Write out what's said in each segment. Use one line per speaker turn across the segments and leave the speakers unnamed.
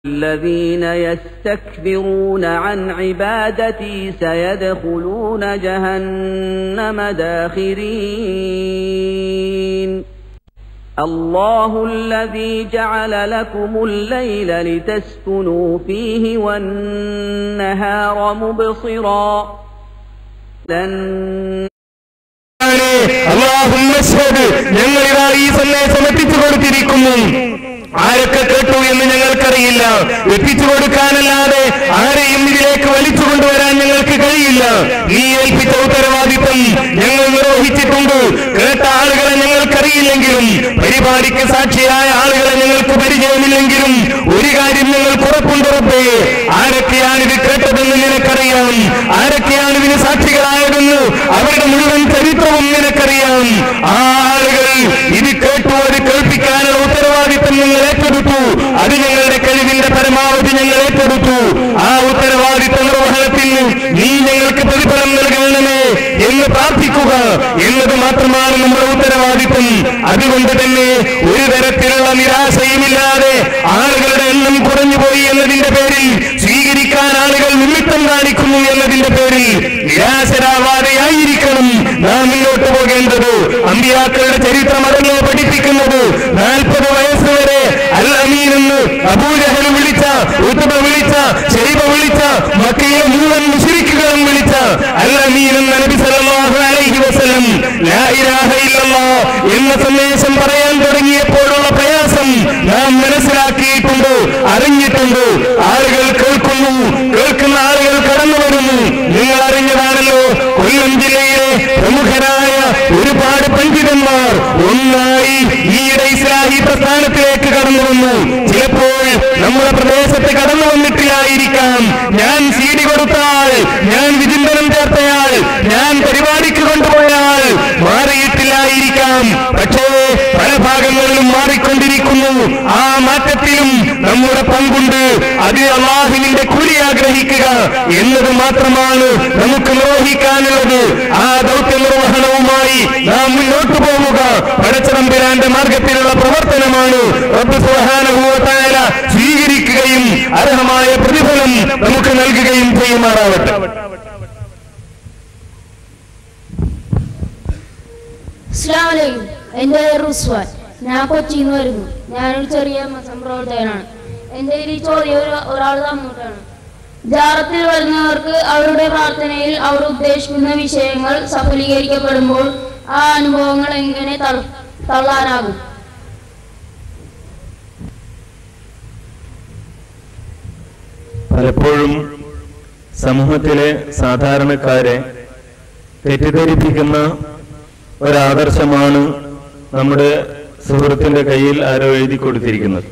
الذين يستكبرون عن عبادتي سيدخلون جهنم داخرين الله الذي جعل لكم الليل لتسكنوا فيه والنهار مبصرا
اللهم اشهد ഞങ്ങളിതാ ഈ സന്ദേശം എത്തിച്ചു കൊടുത്തിരിക്കുന്നു. ആരൊക്കെ കേട്ടു എന്ന് ഞങ്ങൾക്കറിയില്ല. എത്തിച്ചു കൊടുക്കാനല്ലാതെ ആരെയും ഇതിലേക്ക് വലിച്ചു കൊണ്ടുവരാൻ ഞങ്ങൾക്ക് കഴിയില്ല. നീ ഏൽപ്പിച്ച ഉത്തരവാദിത്വം ഞങ്ങൾ നിർവഹിച്ചിട്ടുണ്ട്. കേട്ട ആളുകളെ ഞങ്ങൾക്കറിയില്ലെങ്കിലും പരിപാടിക്ക് സാക്ഷിയായ ആളുകളെ ഞങ്ങൾക്ക് പരിചയമില്ലെങ്കിലും ഒരു കാര്യം ഞങ്ങൾക്ക് ഉറപ്പുണ്ട് റബ്ബേ, ആരൊക്കെയാണ് ഇത് കേട്ടതെന്ന് നിനക്കറിയാം. ആരൊക്കെയാണ് ഇതിന് സാക്ഷികളായതെന്ന് അവരുടെ മുഴുവൻ ചരിത്രവും നിനക്കറിയാം. ആ ആളുകൾ ഇത് കേട്ടു, അത് കേൾപ്പിക്കാനുള്ള ഉത്തരവാദിത്വം ഞങ്ങൾ ഏറ്റെടുത്തു. അത് ഞങ്ങളുടെ കഴിവിന്റെ പരമാവധി ഞങ്ങൾ ഏറ്റെടുത്തു. ആ ഉത്തരവാദിത്വ നിർവഹണത്തിൽ നീ ഞങ്ങൾക്ക് പ്രതിഫലം നൽകണമേ എന്ന് പ്രാർത്ഥിക്കുക എന്നത് മാത്രമാണ് നമ്മുടെ ഉത്തരവാദിത്വം. അതുകൊണ്ട് തന്നെ ഒരു തരത്തിലുള്ള നിരാശയുമില്ലാതെ ആളുകളുടെ എണ്ണം കുറഞ്ഞുപോയി എന്നതിന്റെ പേരിൽ സ്വീകരിക്കാൻ ആളുകൾ നിമിത്തം കാണിക്കുന്നു എന്നതിന്റെ പേരിൽ നിരാശരാവാതെയായിരിക്കണം നാം മുന്നോട്ട് പോകേണ്ടത്. അമ്പിയാക്കളുടെ ചരിത്രം അതല്ലോ പഠിപ്പിക്കുന്നത്. 40 വയസ്സ് വരെ അൽ അമീൻ എന്ന് അബൂജഹൽ വിളിച്ച, ഉത്ബ വിളിച്ച, ശൈബ വിളിച്ച, മക്കയിലെ മുഴുവൻ മുശ്രിക്കുകളും വിളിച്ച അൽ അമീൻ എന്ന നബി സല്ലല്ലാഹു അലൈഹി വസല്ലം ലാ ഇലാഹ ഇല്ലല്ലാഹ് എന്ന സന്ദേശം പറയാൻ തുടങ്ങിയപ്പോഴുള്ള പ്രയാസം നാം മനസ്സിലാക്കിയിട്ടുണ്ട്, അറിഞ്ഞിട്ടുണ്ട്. ആളുകൾ കേൾക്കുന്നു, കേൾക്കുന്ന ആളുകൾ കടന്നു വരുന്നു. നിങ്ങൾ അറിഞ്ഞതാണല്ലോ, കൊല്ലം ജില്ലയിലെ പ്രമുഖരായ ഒരുപാട് പണ്ഡിതന്മാർ ഒന്നായി ഈയിടെ ഇസ്ലാഹി പ്രസ്ഥാനത്തിലേക്ക് കടന്നു വന്നു. ചിലപ്പോൾ നമ്മുടെ പ്രദേശത്ത് കടന്നു വന്നിട്ടില്ലായിരിക്കാം. ഞാൻ സീഡി കൊടുത്താൽ, ഞാൻ വിചിന്തനം ചേർത്തയാൾ, ഞാൻ പരിപാടിക്ക് കൊണ്ടുപോയാൽ മാറിയിട്ടില്ലായിരിക്കാം. പക്ഷേ പല ഭാഗങ്ങളിലും മാറിക്കൊണ്ടിരിക്കുന്നു. ആ മാറ്റത്തിലും നമ്മുടെ പങ്കുണ്ട്. അത് അല്ലാഹുവിന്റെ കൂലി ആഗ്രഹിക്കുക എന്നത് മാത്രമാണ് നമുക്ക് നിർവഹിക്കാനുള്ളത്. ആ ദൗത്യ നിർവഹണവുമായി നാം മുന്നോട്ട് പോവുക പടച്ചതമ്പുരാന്റെ മാർഗത്തിലുള്ള പ്രവർത്തനമാണ്. റബ്ബ് സുബ്ഹാനഹു വ തആല സ്വീകരിക്കുകയും അർഹമായ പ്രതിഫലം നമുക്ക് നൽകുകയും ചെയ്യുമാറാവട്ടെ.
അസ്സലാമു അലൈക്കും. എൻ്റെ പേര് റുസ്വാൻ. ഞാൻ കൊച്ചിയിൽ നിന്ന് വരുന്നു. ഞാനൊരു ചെറിയ സംപ്രവർത്തകനാണ്. എൻ്റെ ഈ ചോദ്യം ഒരാൾ തന്നിട്ടാണ്. ജാറത്തിൽ വരുന്നവർക്ക് അവരുടെ പ്രാർത്ഥനയിൽ അവർ ഉദ്ദേശിക്കുന്ന വിഷയങ്ങൾ സഫലീകരിക്കപ്പെടുമ്പോൾ ആ അനുഭവങ്ങൾ എങ്ങനെ തള്ളാനാകും?
പലപ്പോഴും സമൂഹത്തിലെ സാധാരണക്കാരെ തെറ്റിദ്ധരിപ്പിക്കുന്ന ഒരാദർശമാണ് നമ്മുടെ സുഹൃത്തിന്റെ കയ്യിൽ ആരോ എഴുതി കൊടുത്തിരിക്കുന്നത്.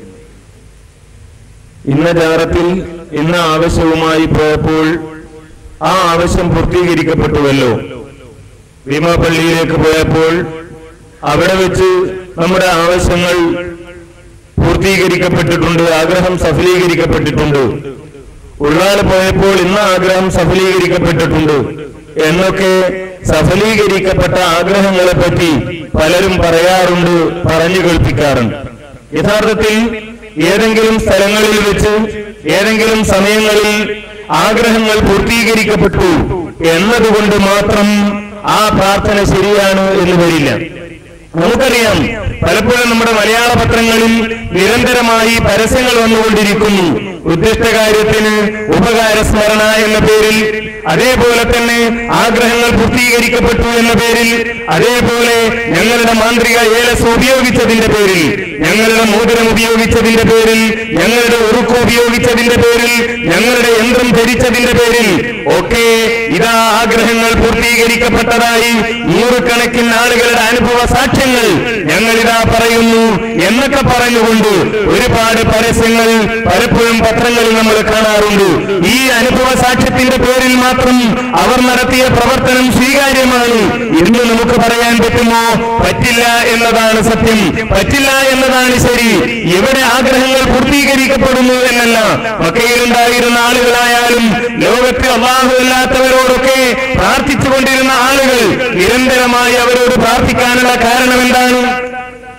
ഇന്ന ജാറത്തിൽ ഇന്ന ആവശ്യവുമായി പോയപ്പോൾ ആ ആവശ്യം പൂർത്തീകരിക്കപ്പെട്ടുവല്ലോ. ഭീമാപള്ളിയിലേക്ക് പോയപ്പോൾ അവിടെ വെച്ച് നമ്മുടെ ആവശ്യങ്ങൾ പൂർത്തീകരിക്കപ്പെട്ടിട്ടുണ്ട്, ആഗ്രഹം സഫലീകരിക്കപ്പെട്ടിട്ടുണ്ട്. ഉള്ളാൽ പോയപ്പോൾ ഇന്ന ആഗ്രഹം സഫലീകരിക്കപ്പെട്ടിട്ടുണ്ട് എന്നൊക്കെ സഫലീകരിക്കപ്പെട്ട ആഗ്രഹങ്ങളെ പറ്റി പലരും പറയാറുണ്ട്, പറഞ്ഞു കേൾപ്പിക്കാറുണ്ട്. യഥാർത്ഥത്തിൽ ഏതെങ്കിലും സ്ഥലങ്ങളിൽ വെച്ച് ഏതെങ്കിലും സമയങ്ങളിൽ ആഗ്രഹങ്ങൾ പൂർത്തീകരിക്കപ്പെട്ടു എന്നതുകൊണ്ട് മാത്രം ആ പ്രാർത്ഥന ശരിയാണ് എന്ന് വരില്ല. നമുക്കറിയാം, പലപ്പോഴും നമ്മുടെ മലയാള പത്രങ്ങളിൽ നിരന്തരമായി പരസ്യങ്ങൾ വന്നുകൊണ്ടിരിക്കുന്നു. ഉദ്ദിഷ്ട കാര്യത്തിന് ഉപകാര സ്മരണ എന്ന പേരിൽ, അതേപോലെ തന്നെ ആഗ്രഹങ്ങൾ പൂർത്തീകരിക്കപ്പെട്ടു എന്ന പേരിൽ, അതേപോലെ ഞങ്ങളുടെ മാന്ത്രിക ഏലസ് ഉപയോഗിച്ചതിന്റെ പേരിൽ, ഞങ്ങളുടെ മോതിരം ഉപയോഗിച്ചതിന്റെ പേരിൽ, ഞങ്ങളുടെ ഉറുക്ക് ഉപയോഗിച്ചതിന്റെ പേരിൽ, ഞങ്ങളുടെ യന്ത്രം ധരിച്ചതിന്റെ പേരിൽ ഒക്കെ ഇതാ ആഗ്രഹങ്ങൾ പൂർത്തീകരിക്കപ്പെട്ടതായി നൂറുകണക്കിന് ആളുകളുടെ അനുഭവ സാക്ഷ്യങ്ങൾ ഞങ്ങളിതാ പറയുന്നു എന്നൊക്കെ പറഞ്ഞുകൊണ്ട് ഒരുപാട് പരസ്യങ്ങൾ പലപ്പോഴും പത്രങ്ങളിൽ നമ്മൾ കാണാറുണ്ട്. ഈ അനുഭവ സാക്ഷ്യത്തിന്റെ പേരിൽ മാത്രം അവർ നടത്തിയ പ്രവർത്തനം സ്വീകാര്യമാണ് എന്ന് നമുക്ക് പറയാൻ പറ്റുമോ? പറ്റില്ല എന്നതാണ് സത്യം, പറ്റില്ല എന്നതാണ് ശരി. ഇവിടെ ആഗ്രഹങ്ങൾ പൂർത്തീകരിക്കപ്പെടുന്നു എന്നല്ല. മക്കയിലുണ്ടായിരുന്ന ആളുകളായാലും ലോകത്ത് അല്ലാഹു അല്ലാത്തവരോടൊക്കെ പ്രാർത്ഥിച്ചുകൊണ്ടിരുന്ന ആളുകൾ നിരന്തരമായി അവരോട് പ്രാർത്ഥിക്കാനുള്ള കാരണം എന്താണ്?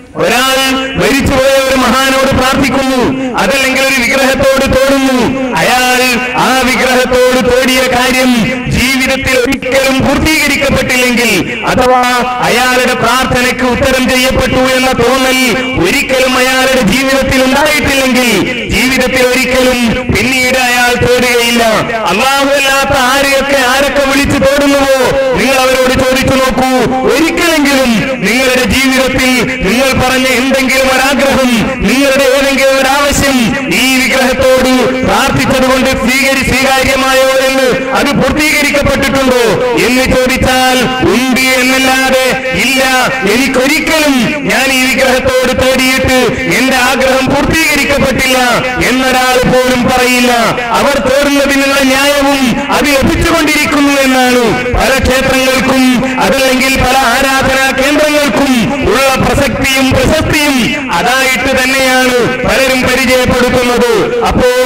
ഒരാൾ മരിച്ചുപോയ ഒരു മഹാനോട് പ്രാർത്ഥിക്കുന്നു, അതല്ലെങ്കിൽ ഒരു വിഗ്രഹത്തോട് തോടുന്നു, അയാൾ ആ വിഗ്രഹത്തോട് തോടിയ കാര്യം ജീവിതത്തിൽ ഒരിക്കലും പൂർത്തീകരിക്കപ്പെട്ടില്ലെങ്കിൽ, അഥവാ അയാളുടെ പ്രാർത്ഥനയ്ക്ക് ഉത്തരം ചെയ്യപ്പെട്ടു എന്ന തോന്നൽ ഒരിക്കലും അയാളുടെ ജീവിതത്തിൽ ഉണ്ടായിട്ടില്ലെങ്കിൽ, ജീവിതത്തിൽ ഒരിക്കലും പിന്നീട് അയാൾ തോടുകയില്ല. അല്ലാഹുവല്ലാത്ത ആരൊക്കെ വിളിച്ചു തോടുന്നുവോ നിങ്ങൾ അവരോട് ചോദിച്ചു നോക്കൂ, ഒരിക്കലെങ്കിലും നിങ്ങളുടെ ജീവിതത്തിൽ നിങ്ങൾ പറഞ്ഞ എന്തെങ്കിലും ഒരാഗ്രഹം, നിങ്ങളുടെ ഏതെങ്കിലും ഒരാവശ്യം ഈ വിഗ്രഹത്തോട് പ്രാർത്ഥിച്ചതുകൊണ്ട് സ്വീകാര്യമായോ എന്ന് അത് പൂർത്തീകരിക്കപ്പെട്ടിട്ടുണ്ടോ എന്ന് ചോദിച്ചാൽ ഉണ്ട് എന്നല്ലാതെ ഇല്ല, എനിക്കൊരിക്കലും ഞാൻ ഈ വിഗ്രഹത്തോട് തേടിയിട്ട് എന്റെ ആഗ്രഹം പൂർത്തീകരിക്കപ്പെട്ടില്ല എന്നൊരാൾ പോലും പറയില്ല. അവർ തേടുന്നതിനുള്ള ന്യായവും അത് ലഭിച്ചുകൊണ്ടിരിക്കുന്നു എന്നാണ് പല ക്ഷേത്രങ്ങൾക്കും അതല്ലെങ്കിൽ പല ആരാധനാ കേന്ദ്രങ്ങൾക്കും ഉള്ള പ്രസക്തിയും പ്രശസ്തിയും അതായിട്ട് തന്നെയാണ് പലരും പരിചയപ്പെടുത്തുന്നത്. അപ്പോൾ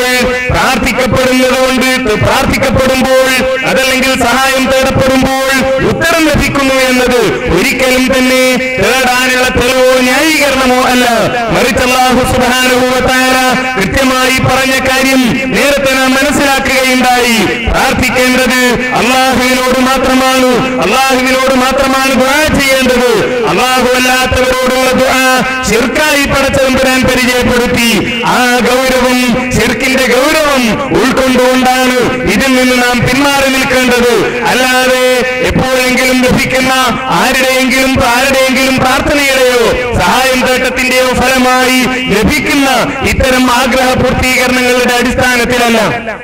പ്രാർത്ഥിക്കപ്പെടുമ്പോൾ അതല്ലെങ്കിൽ സഹായം തേടപ്പെടുമ്പോൾ ഉത്തരം ലഭിക്കുന്നു എന്നത് ഒരിക്കലും തന്നെ തേടാനുള്ള തെളിവോ ന്യായീകരണമോ അല്ല. മറിച്ച് അല്ലാഹു സുബ്ഹാനഹു വ തആല കൃത്യമായി പറഞ്ഞ കാര്യം നേരത്തെ നാം മനസ്സിലാക്കുകയുണ്ടായി. പ്രാർത്ഥിക്കേണ്ടത് അല്ലാഹുവിനോട് മാത്രമാണ് ദുആ ചെയ്യേണ്ടത്. അല്ലാഹു അല്ലാത്തവരോടുള്ള ദുആ ശിർക്കായി പടച്ചതമ്പുരാൻ പരിചയപ്പെടുത്തി. ആ ഗൗരവം, ശിർക്കിന്റെ ഗൗരവം ഉൾക്കൊണ്ടുകൊണ്ടാണ് ഇതിൽ നിന്ന് നാം പിന്മാറി നിൽക്കേണ്ടത്. അല്ലാതെ എപ്പോഴെങ്കിലും ലഭിക്കുന്ന ആരുടെയെങ്കിലും പ്രാർത്ഥനയുടെയോ സഹായം തേട്ടത്തിന്റെയോ ഫലമായി ലഭിക്കുന്ന ഇത്തരം ആഗ്രഹ പൂർത്തീകരണങ്ങളുടെ അടിസ്ഥാനത്തിലല്ല.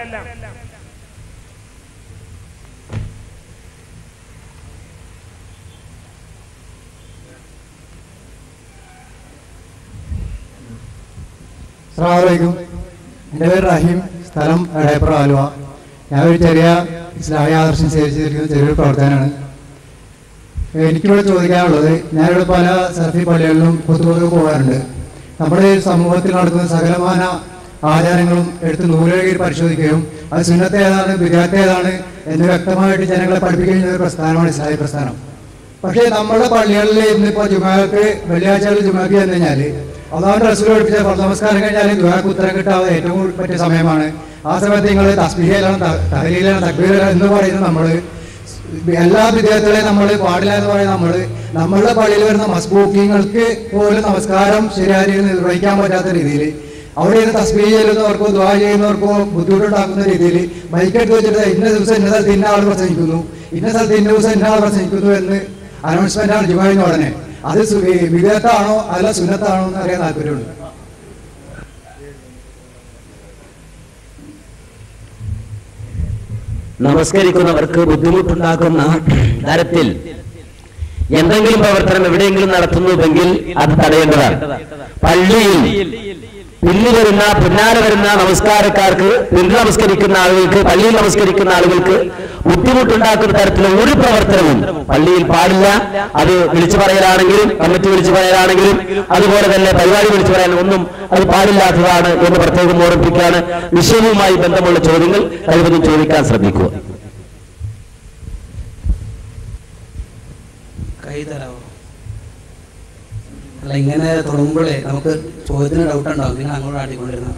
അസ്സലാമു അലൈക്കും. എൻ്റെ പേര് റഹീം, സ്ഥലം എടയപ്പുറം ആലുവ. ഞാനൊരു ചെറിയ ഇസ്ലാമിക ആദർശം സ്വീകരിച്ചിരിക്കുന്ന ചെറിയൊരു പ്രവർത്തനമാണ്. എനിക്കിവിടെ ചോദിക്കാനുള്ളത്, ഞാനിവിടെ പല സലഫി പള്ളികളിലും ഖുതുബക്ക് പോകാറുണ്ട്. നമ്മുടെ സമൂഹത്തിൽ നടക്കുന്ന സകലമാന ആചാരങ്ങളും എടുത്ത് നൂലുകളിൽ പരിശോധിക്കുകയും അത് സുന്നത്ത് ഏതാണ് ബിദ്അത്ത് ഏതാണ് എന്ന് വ്യക്തമായിട്ട് ജനങ്ങളെ പഠിപ്പിക്കുകയും ചെയ്യുന്ന ഒരു പ്രസ്ഥാനമാണ് ഇസ്ലാമിക പ്രസ്ഥാനം. പക്ഷേ നമ്മുടെ പള്ളികളിൽ ഇന്നിപ്പോൾ ജുമാക്ക് വെള്ളിയാഴ്ചകളിൽ ജുമാക്ക് ചെന്ന് കഴിഞ്ഞാൽ അള്ളാഹുവിന്റെ റസൂൽ പഠിപ്പിച്ച ഫർദ് നമസ്കാരം കഴിഞ്ഞാൽ ദുആക്ക് ഉത്തരം കിട്ടാതെ ഏറ്റവും പറ്റിയ സമയമാണ്. ആ സമയത്ത് നിങ്ങൾ തസ്ബീഹിലാണ്, തഹ്ലീലാണ്, തക്ബീറിലാണ് എന്ന് പറയുന്നത് നമ്മൾ എല്ലാ വിദ്യാർത്ഥികളെയും നമ്മൾ പാടില്ല എന്ന് പറയുന്നത് നമ്മളുടെ പള്ളിയിൽ വരുന്ന മസ്ബൂക്കിങ്ങൾക്ക് പോലും നമസ്കാരം ശരിയായ രീതിയിൽ നിർവഹിക്കാൻ പറ്റാത്ത രീതിയിൽ അവിടെ ഇരുന്ന് തസ്ബീഹ് ചെയ്യുന്നവർക്കോ ദുആ ചെയ്യുന്നവർക്കോ ബുദ്ധിമുട്ടുണ്ടാക്കുന്ന രീതിയിൽ മൈക്കെടുത്ത് വെച്ചിട്ട് ഇന്ന ദിവസം ഇന്ന സ്ഥലത്ത് ഇന്ന ആൾ പ്രസംഗിക്കുന്നു, ഇന്ന സ്ഥലത്ത് ഇന്ന ദിവസം ഇന്ന ആൾ പ്രസംഗിക്കുന്നു എന്ന് അനൗൺസ്മെന്റാണ് ജുമാഴിന് ഉടനെ. അത് വിദഗ്ധാണോ അല്ല സുന്നത്താണോ എന്ന് അറിയാൻ താല്പര്യമുണ്ട്.
നമസ്കരിക്കുന്നവർക്ക് ബുദ്ധിമുട്ടുണ്ടാക്കുന്ന തരത്തിൽ എന്തെങ്കിലും പ്രവർത്തനം എവിടെയെങ്കിലും നടത്തുന്നുവെങ്കിൽ അത് തടയേണ്ടതാണ്. പള്ളിയിൽ പിന്നാലെ വരുന്ന നമസ്കാരക്കാർക്ക്, നമസ്കരിക്കുന്ന ആളുകൾക്ക്, പള്ളിയിൽ നമസ്കരിക്കുന്ന ആളുകൾക്ക് ബുദ്ധിമുട്ടുണ്ടാക്കുന്ന തരത്തിലുള്ള ഒരു പ്രവർത്തനവും പള്ളിയിൽ പാടില്ല. അത് വിളിച്ചു പറയലാണെങ്കിലും കമ്മിറ്റി വിളിച്ചു പറയലാണെങ്കിലും അതുപോലെ തന്നെ പരിപാടി വിളിച്ചു പറയാൻ ഒന്നും അത് പാടില്ലാത്തതാണ് എന്ന് പ്രത്യേകം ഓർമ്മിപ്പിക്കുകയാണ്. വിഷയവുമായി ബന്ധമുള്ള ചോദ്യങ്ങൾ കഴിവതും ചോദിക്കാൻ ശ്രമിക്കുക.
അല്ല, ഇങ്ങനെ തുടങ്ങുമ്പോഴേ നമുക്ക് ചോദ്യത്തിന് ഡൗട്ട് ഉണ്ടാവും. നിങ്ങൾ അങ്ങോട്ട് ആട്ടിക്കൊണ്ടിരുന്ന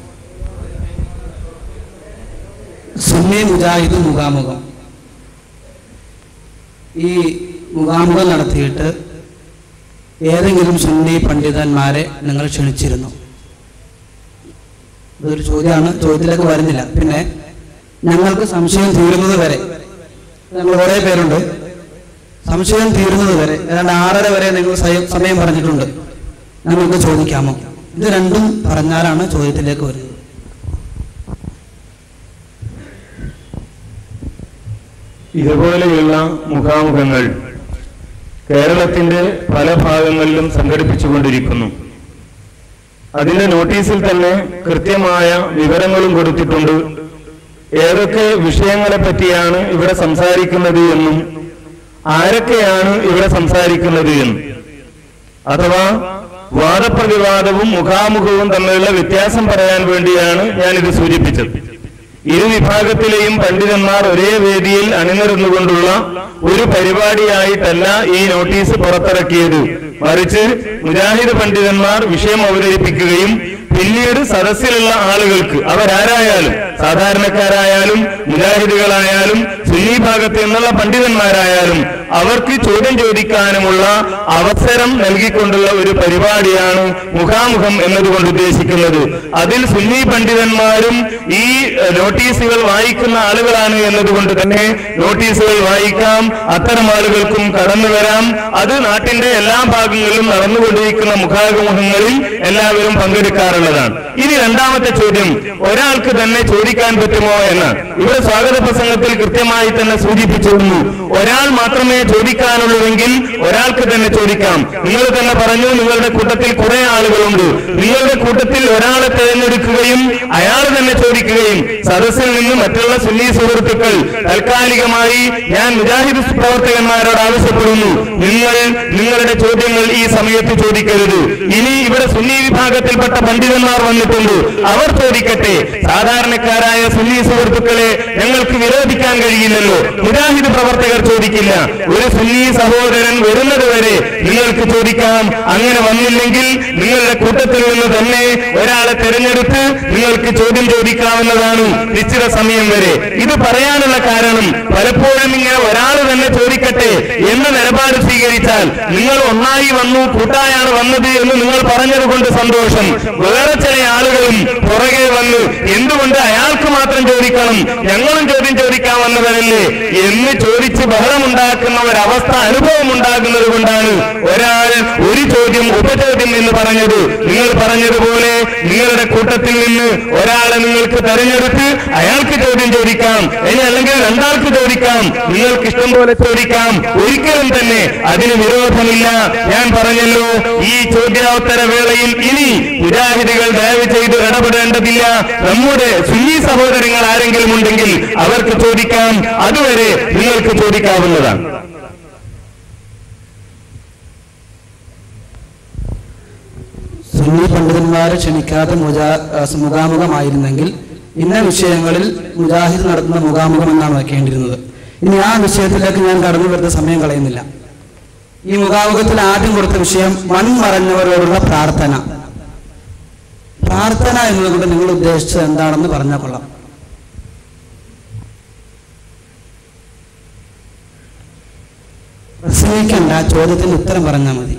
സുന്നി മുജാഹിദ് മുഖാമുഖം, ഈ മുഖാമുഖം നടത്തിയിട്ട് ഏതെങ്കിലും സുന്നി പണ്ഡിതന്മാരെ നിങ്ങൾ ക്ഷണിച്ചിരുന്നു? ഇതൊരു ചോദ്യമാണ്, ചോദ്യത്തിലേക്ക് വരുന്നില്ല. പിന്നെ ഞങ്ങൾക്ക് സംശയം തീരുന്നത് വരെ, ഞങ്ങൾ കുറേ പേരുണ്ട്, സംശയം തീരുന്നത് വരെ ഏതാണ്ട് 6:30 വരെ നിങ്ങൾ സമയം പറഞ്ഞിട്ടുണ്ട്, ഞങ്ങൾക്ക് ചോദിക്കാമോ? ഇത് രണ്ടും പറഞ്ഞാലാണ് ചോദ്യത്തിലേക്ക് വരുന്നത്.
ഇതുപോലെയുള്ള മുഖാമുഖങ്ങൾ കേരളത്തിന്റെ പല ഭാഗങ്ങളിലും സംഘടിപ്പിച്ചുകൊണ്ടിരിക്കുന്നു. അതിന്റെ നോട്ടീസിൽ തന്നെ കൃത്യമായ വിവരങ്ങളും കൊടുത്തിട്ടുണ്ട്. ഏതൊക്കെ വിഷയങ്ങളെ പറ്റിയാണ് ഇവിടെ സംസാരിക്കുന്നത് എന്നും ആരൊക്കെയാണ് ഇവിടെ സംസാരിക്കുന്നത് എന്നും, അഥവാ വാദപ്രതിവാദവും മുഖാമുഖവും തമ്മിലുള്ള വ്യത്യാസം പറയാൻ വേണ്ടിയാണ് ഞാനിത് സൂചിപ്പിച്ചത്. ഇരുവിഭാഗത്തിലെയും പണ്ഡിതന്മാർ ഒരേ വേദിയിൽ അണിനിരന്നുകൊണ്ടുള്ള ഒരു പരിപാടിയായിട്ടല്ല ഈ നോട്ടീസ് പുറത്തിറക്കിയത്. മറിച്ച് മുജാഹിദ് പണ്ഡിതന്മാർ വിഷയം അവതരിപ്പിക്കുകയും പിന്നീട് സദസ്സിലുള്ള ആളുകൾക്ക്, അവരാരായാലും, സാധാരണക്കാരായാലും മുജാഹിദുകളായാലും സുന്നി ഭാഗത്ത് നിന്നുള്ള പണ്ഡിതന്മാരായാലും, അവർക്ക് ചോദ്യം ചോദിക്കാനുമുള്ള അവസരം നൽകിക്കൊണ്ടുള്ള ഒരു പരിപാടിയാണ് മുഖാമുഖം എന്നതുകൊണ്ട് ഉദ്ദേശിക്കുന്നത്. അതിൽ സുന്നി പണ്ഡിതന്മാരും ഈ നോട്ടീസുകൾ വായിക്കുന്ന ആളുകളാണ് എന്നതുകൊണ്ട് തന്നെ നോട്ടീസുകൾ വായിക്കാം, അത്തരം ആളുകൾക്കും കടന്നു വരാം. അത് നാട്ടിന്റെ എല്ലാ ഭാഗങ്ങളിലും നടന്നുകൊണ്ടിരിക്കുന്ന മുഖാമുഖങ്ങളിൽ എല്ലാവരും പങ്കെടുക്കാറുള്ളതാണ്. ഇനി രണ്ടാമത്തെ ചോദ്യം, ഒരാൾക്ക് തന്നെ ചോദിക്കാൻ പറ്റുമോ എന്നാണ്. ഇവിടെ സ്വാഗത പ്രസംഗത്തിൽ കൃത്യമായി തന്നെ സൂചിപ്പിച്ചിരുന്നു, ഒരാൾ മാത്രമേ ചോദിക്കാനുള്ളൂവെങ്കിൽ ഒരാൾക്ക് തന്നെ ചോദിക്കാം. നിങ്ങൾ തന്നെ പറഞ്ഞു, നിങ്ങളുടെ കൂട്ടത്തിൽ കുറെ ആളുകളുണ്ട്. നിങ്ങളുടെ കൂട്ടത്തിൽ ഒരാളെ തിരഞ്ഞെടുക്കുകയും അയാൾ തന്നെ ചോദിക്കുകയും സദസ്സിൽ നിന്ന് മറ്റുള്ള സുന്നി സുഹൃത്തുക്കൾ താൽക്കാലികമായി ഞാൻ മുജാഹിദ് പ്രവർത്തകന്മാരോട് ആവശ്യപ്പെടുന്നു, നിങ്ങൾ നിങ്ങളുടെ ചോദ്യങ്ങൾ ഈ സമയത്ത് ചോദിക്കരുത്. ഇനി ഇവിടെ സുന്നി വിഭാഗത്തിൽപ്പെട്ട പണ്ഡിതന്മാർ വന്നിട്ടുണ്ട്, അവർ ചോദിക്കട്ടെ. സാധാരണക്കാരായ സുന്നി സുഹൃത്തുക്കളെ ഞങ്ങൾക്ക് വിരോധിക്കാൻ കഴിയില്ലല്ലോ, മുജാഹിദ് പ്രവർത്തകർ ചോദിക്കില്ല. ഒരു സുന്നി സഹോദരൻ വരുന്നത് വരെ നിങ്ങൾക്ക് ചോദിക്കാം. അങ്ങനെ വന്നില്ലെങ്കിൽ നിങ്ങളുടെ കൂട്ടത്തിൽ നിന്ന് തന്നെ ഒരാളെ തെരഞ്ഞെടുത്ത് നിങ്ങൾക്ക് ചോദ്യം ചോദിക്കാവുന്നതാണ് നിശ്ചിത സമയം വരെ. ഇത് പറയാനുള്ള കാരണം, പലപ്പോഴും ഇങ്ങനെ ഒരാൾ തന്നെ ചോദിക്കട്ടെ എന്ന നിലപാട് സ്വീകരിച്ചാൽ നിങ്ങൾ ഒന്നായി വന്നു, കൂട്ടായാണ് വന്നത് എന്ന് നിങ്ങൾ പറഞ്ഞത് കൊണ്ട് സന്തോഷം, വേറെ ചില ആളുകളും പുറകെ വന്നു എന്തുകൊണ്ട് അയാൾക്ക് മാത്രം ചോദിക്കണം, ഞങ്ങളും ചോദ്യം ചോദിക്കാൻ വന്നവരല്ലേ എന്ന് ചോദിച്ച് ബഹളമുണ്ടാക്കുന്ന ഒരവസ്ഥ അനുഭവം ഉണ്ടാകുന്നത് കൊണ്ടാണ് ഒരാൾ ഒരു ചോദ്യം ഉപചോദ്യം എന്ന് പറഞ്ഞത്. നിങ്ങൾ പറഞ്ഞതുപോലെ നിങ്ങളുടെ കൂട്ടത്തിൽ നിന്ന് ഒരാളെ നിങ്ങൾക്ക് തെരഞ്ഞെടുത്ത് അയാൾക്ക് ചോദ്യം ചോദിക്കാം, ഇനി അല്ലെങ്കിൽ രണ്ടാൾക്ക് ചോദിക്കാം, നിങ്ങൾക്ക് ഇഷ്ടം പോലെ ചോദിക്കാം. ഒരിക്കലും തന്നെ അതിന് വിരോധമില്ല. ഞാൻ പറഞ്ഞല്ലോ, ഈ ചോദ്യോത്തര വേളയിൽ ഇനി മുജാഹിദുകൾ ദയവ് ചെയ്ത് ഇടപെടേണ്ടതില്ല. നമ്മുടെ സുന്നി സഹോദരങ്ങൾ ആരെങ്കിലും ഉണ്ടെങ്കിൽ അവർക്ക് ചോദിക്കാം, അതുവരെ നിങ്ങൾക്ക് ചോദിക്കാവുന്നതാണ്.
സുന്നി പണ്ഡിതന്മാരെ ക്ഷണിക്കാത്ത മുഖാമുഖമായിരുന്നെങ്കിൽ ഇന്ന വിഷയങ്ങളിൽ മുജാഹിദ് നടത്തുന്ന മുഖാമുഖം എന്നാണ് വെക്കേണ്ടിരുന്നത്. ഇനി ആ വിഷയത്തിലേക്ക് ഞാൻ കടന്നു വരുന്ന സമയം കളയുന്നില്ല. ഈ മുഖാമുഖത്തിൽ ആദ്യം കൊടുത്ത വിഷയം മൺമറഞ്ഞവരോടുള്ള പ്രാർത്ഥന. പ്രാർത്ഥന എന്നതുകൊണ്ട് നിങ്ങൾ ഉദ്ദേശിച്ചത് എന്താണെന്ന് പറഞ്ഞാൽ കൊള്ളാം. പ്രസംഗിക്കണ്ട, ചോദ്യത്തിന് ഉത്തരം പറഞ്ഞാൽ മതി.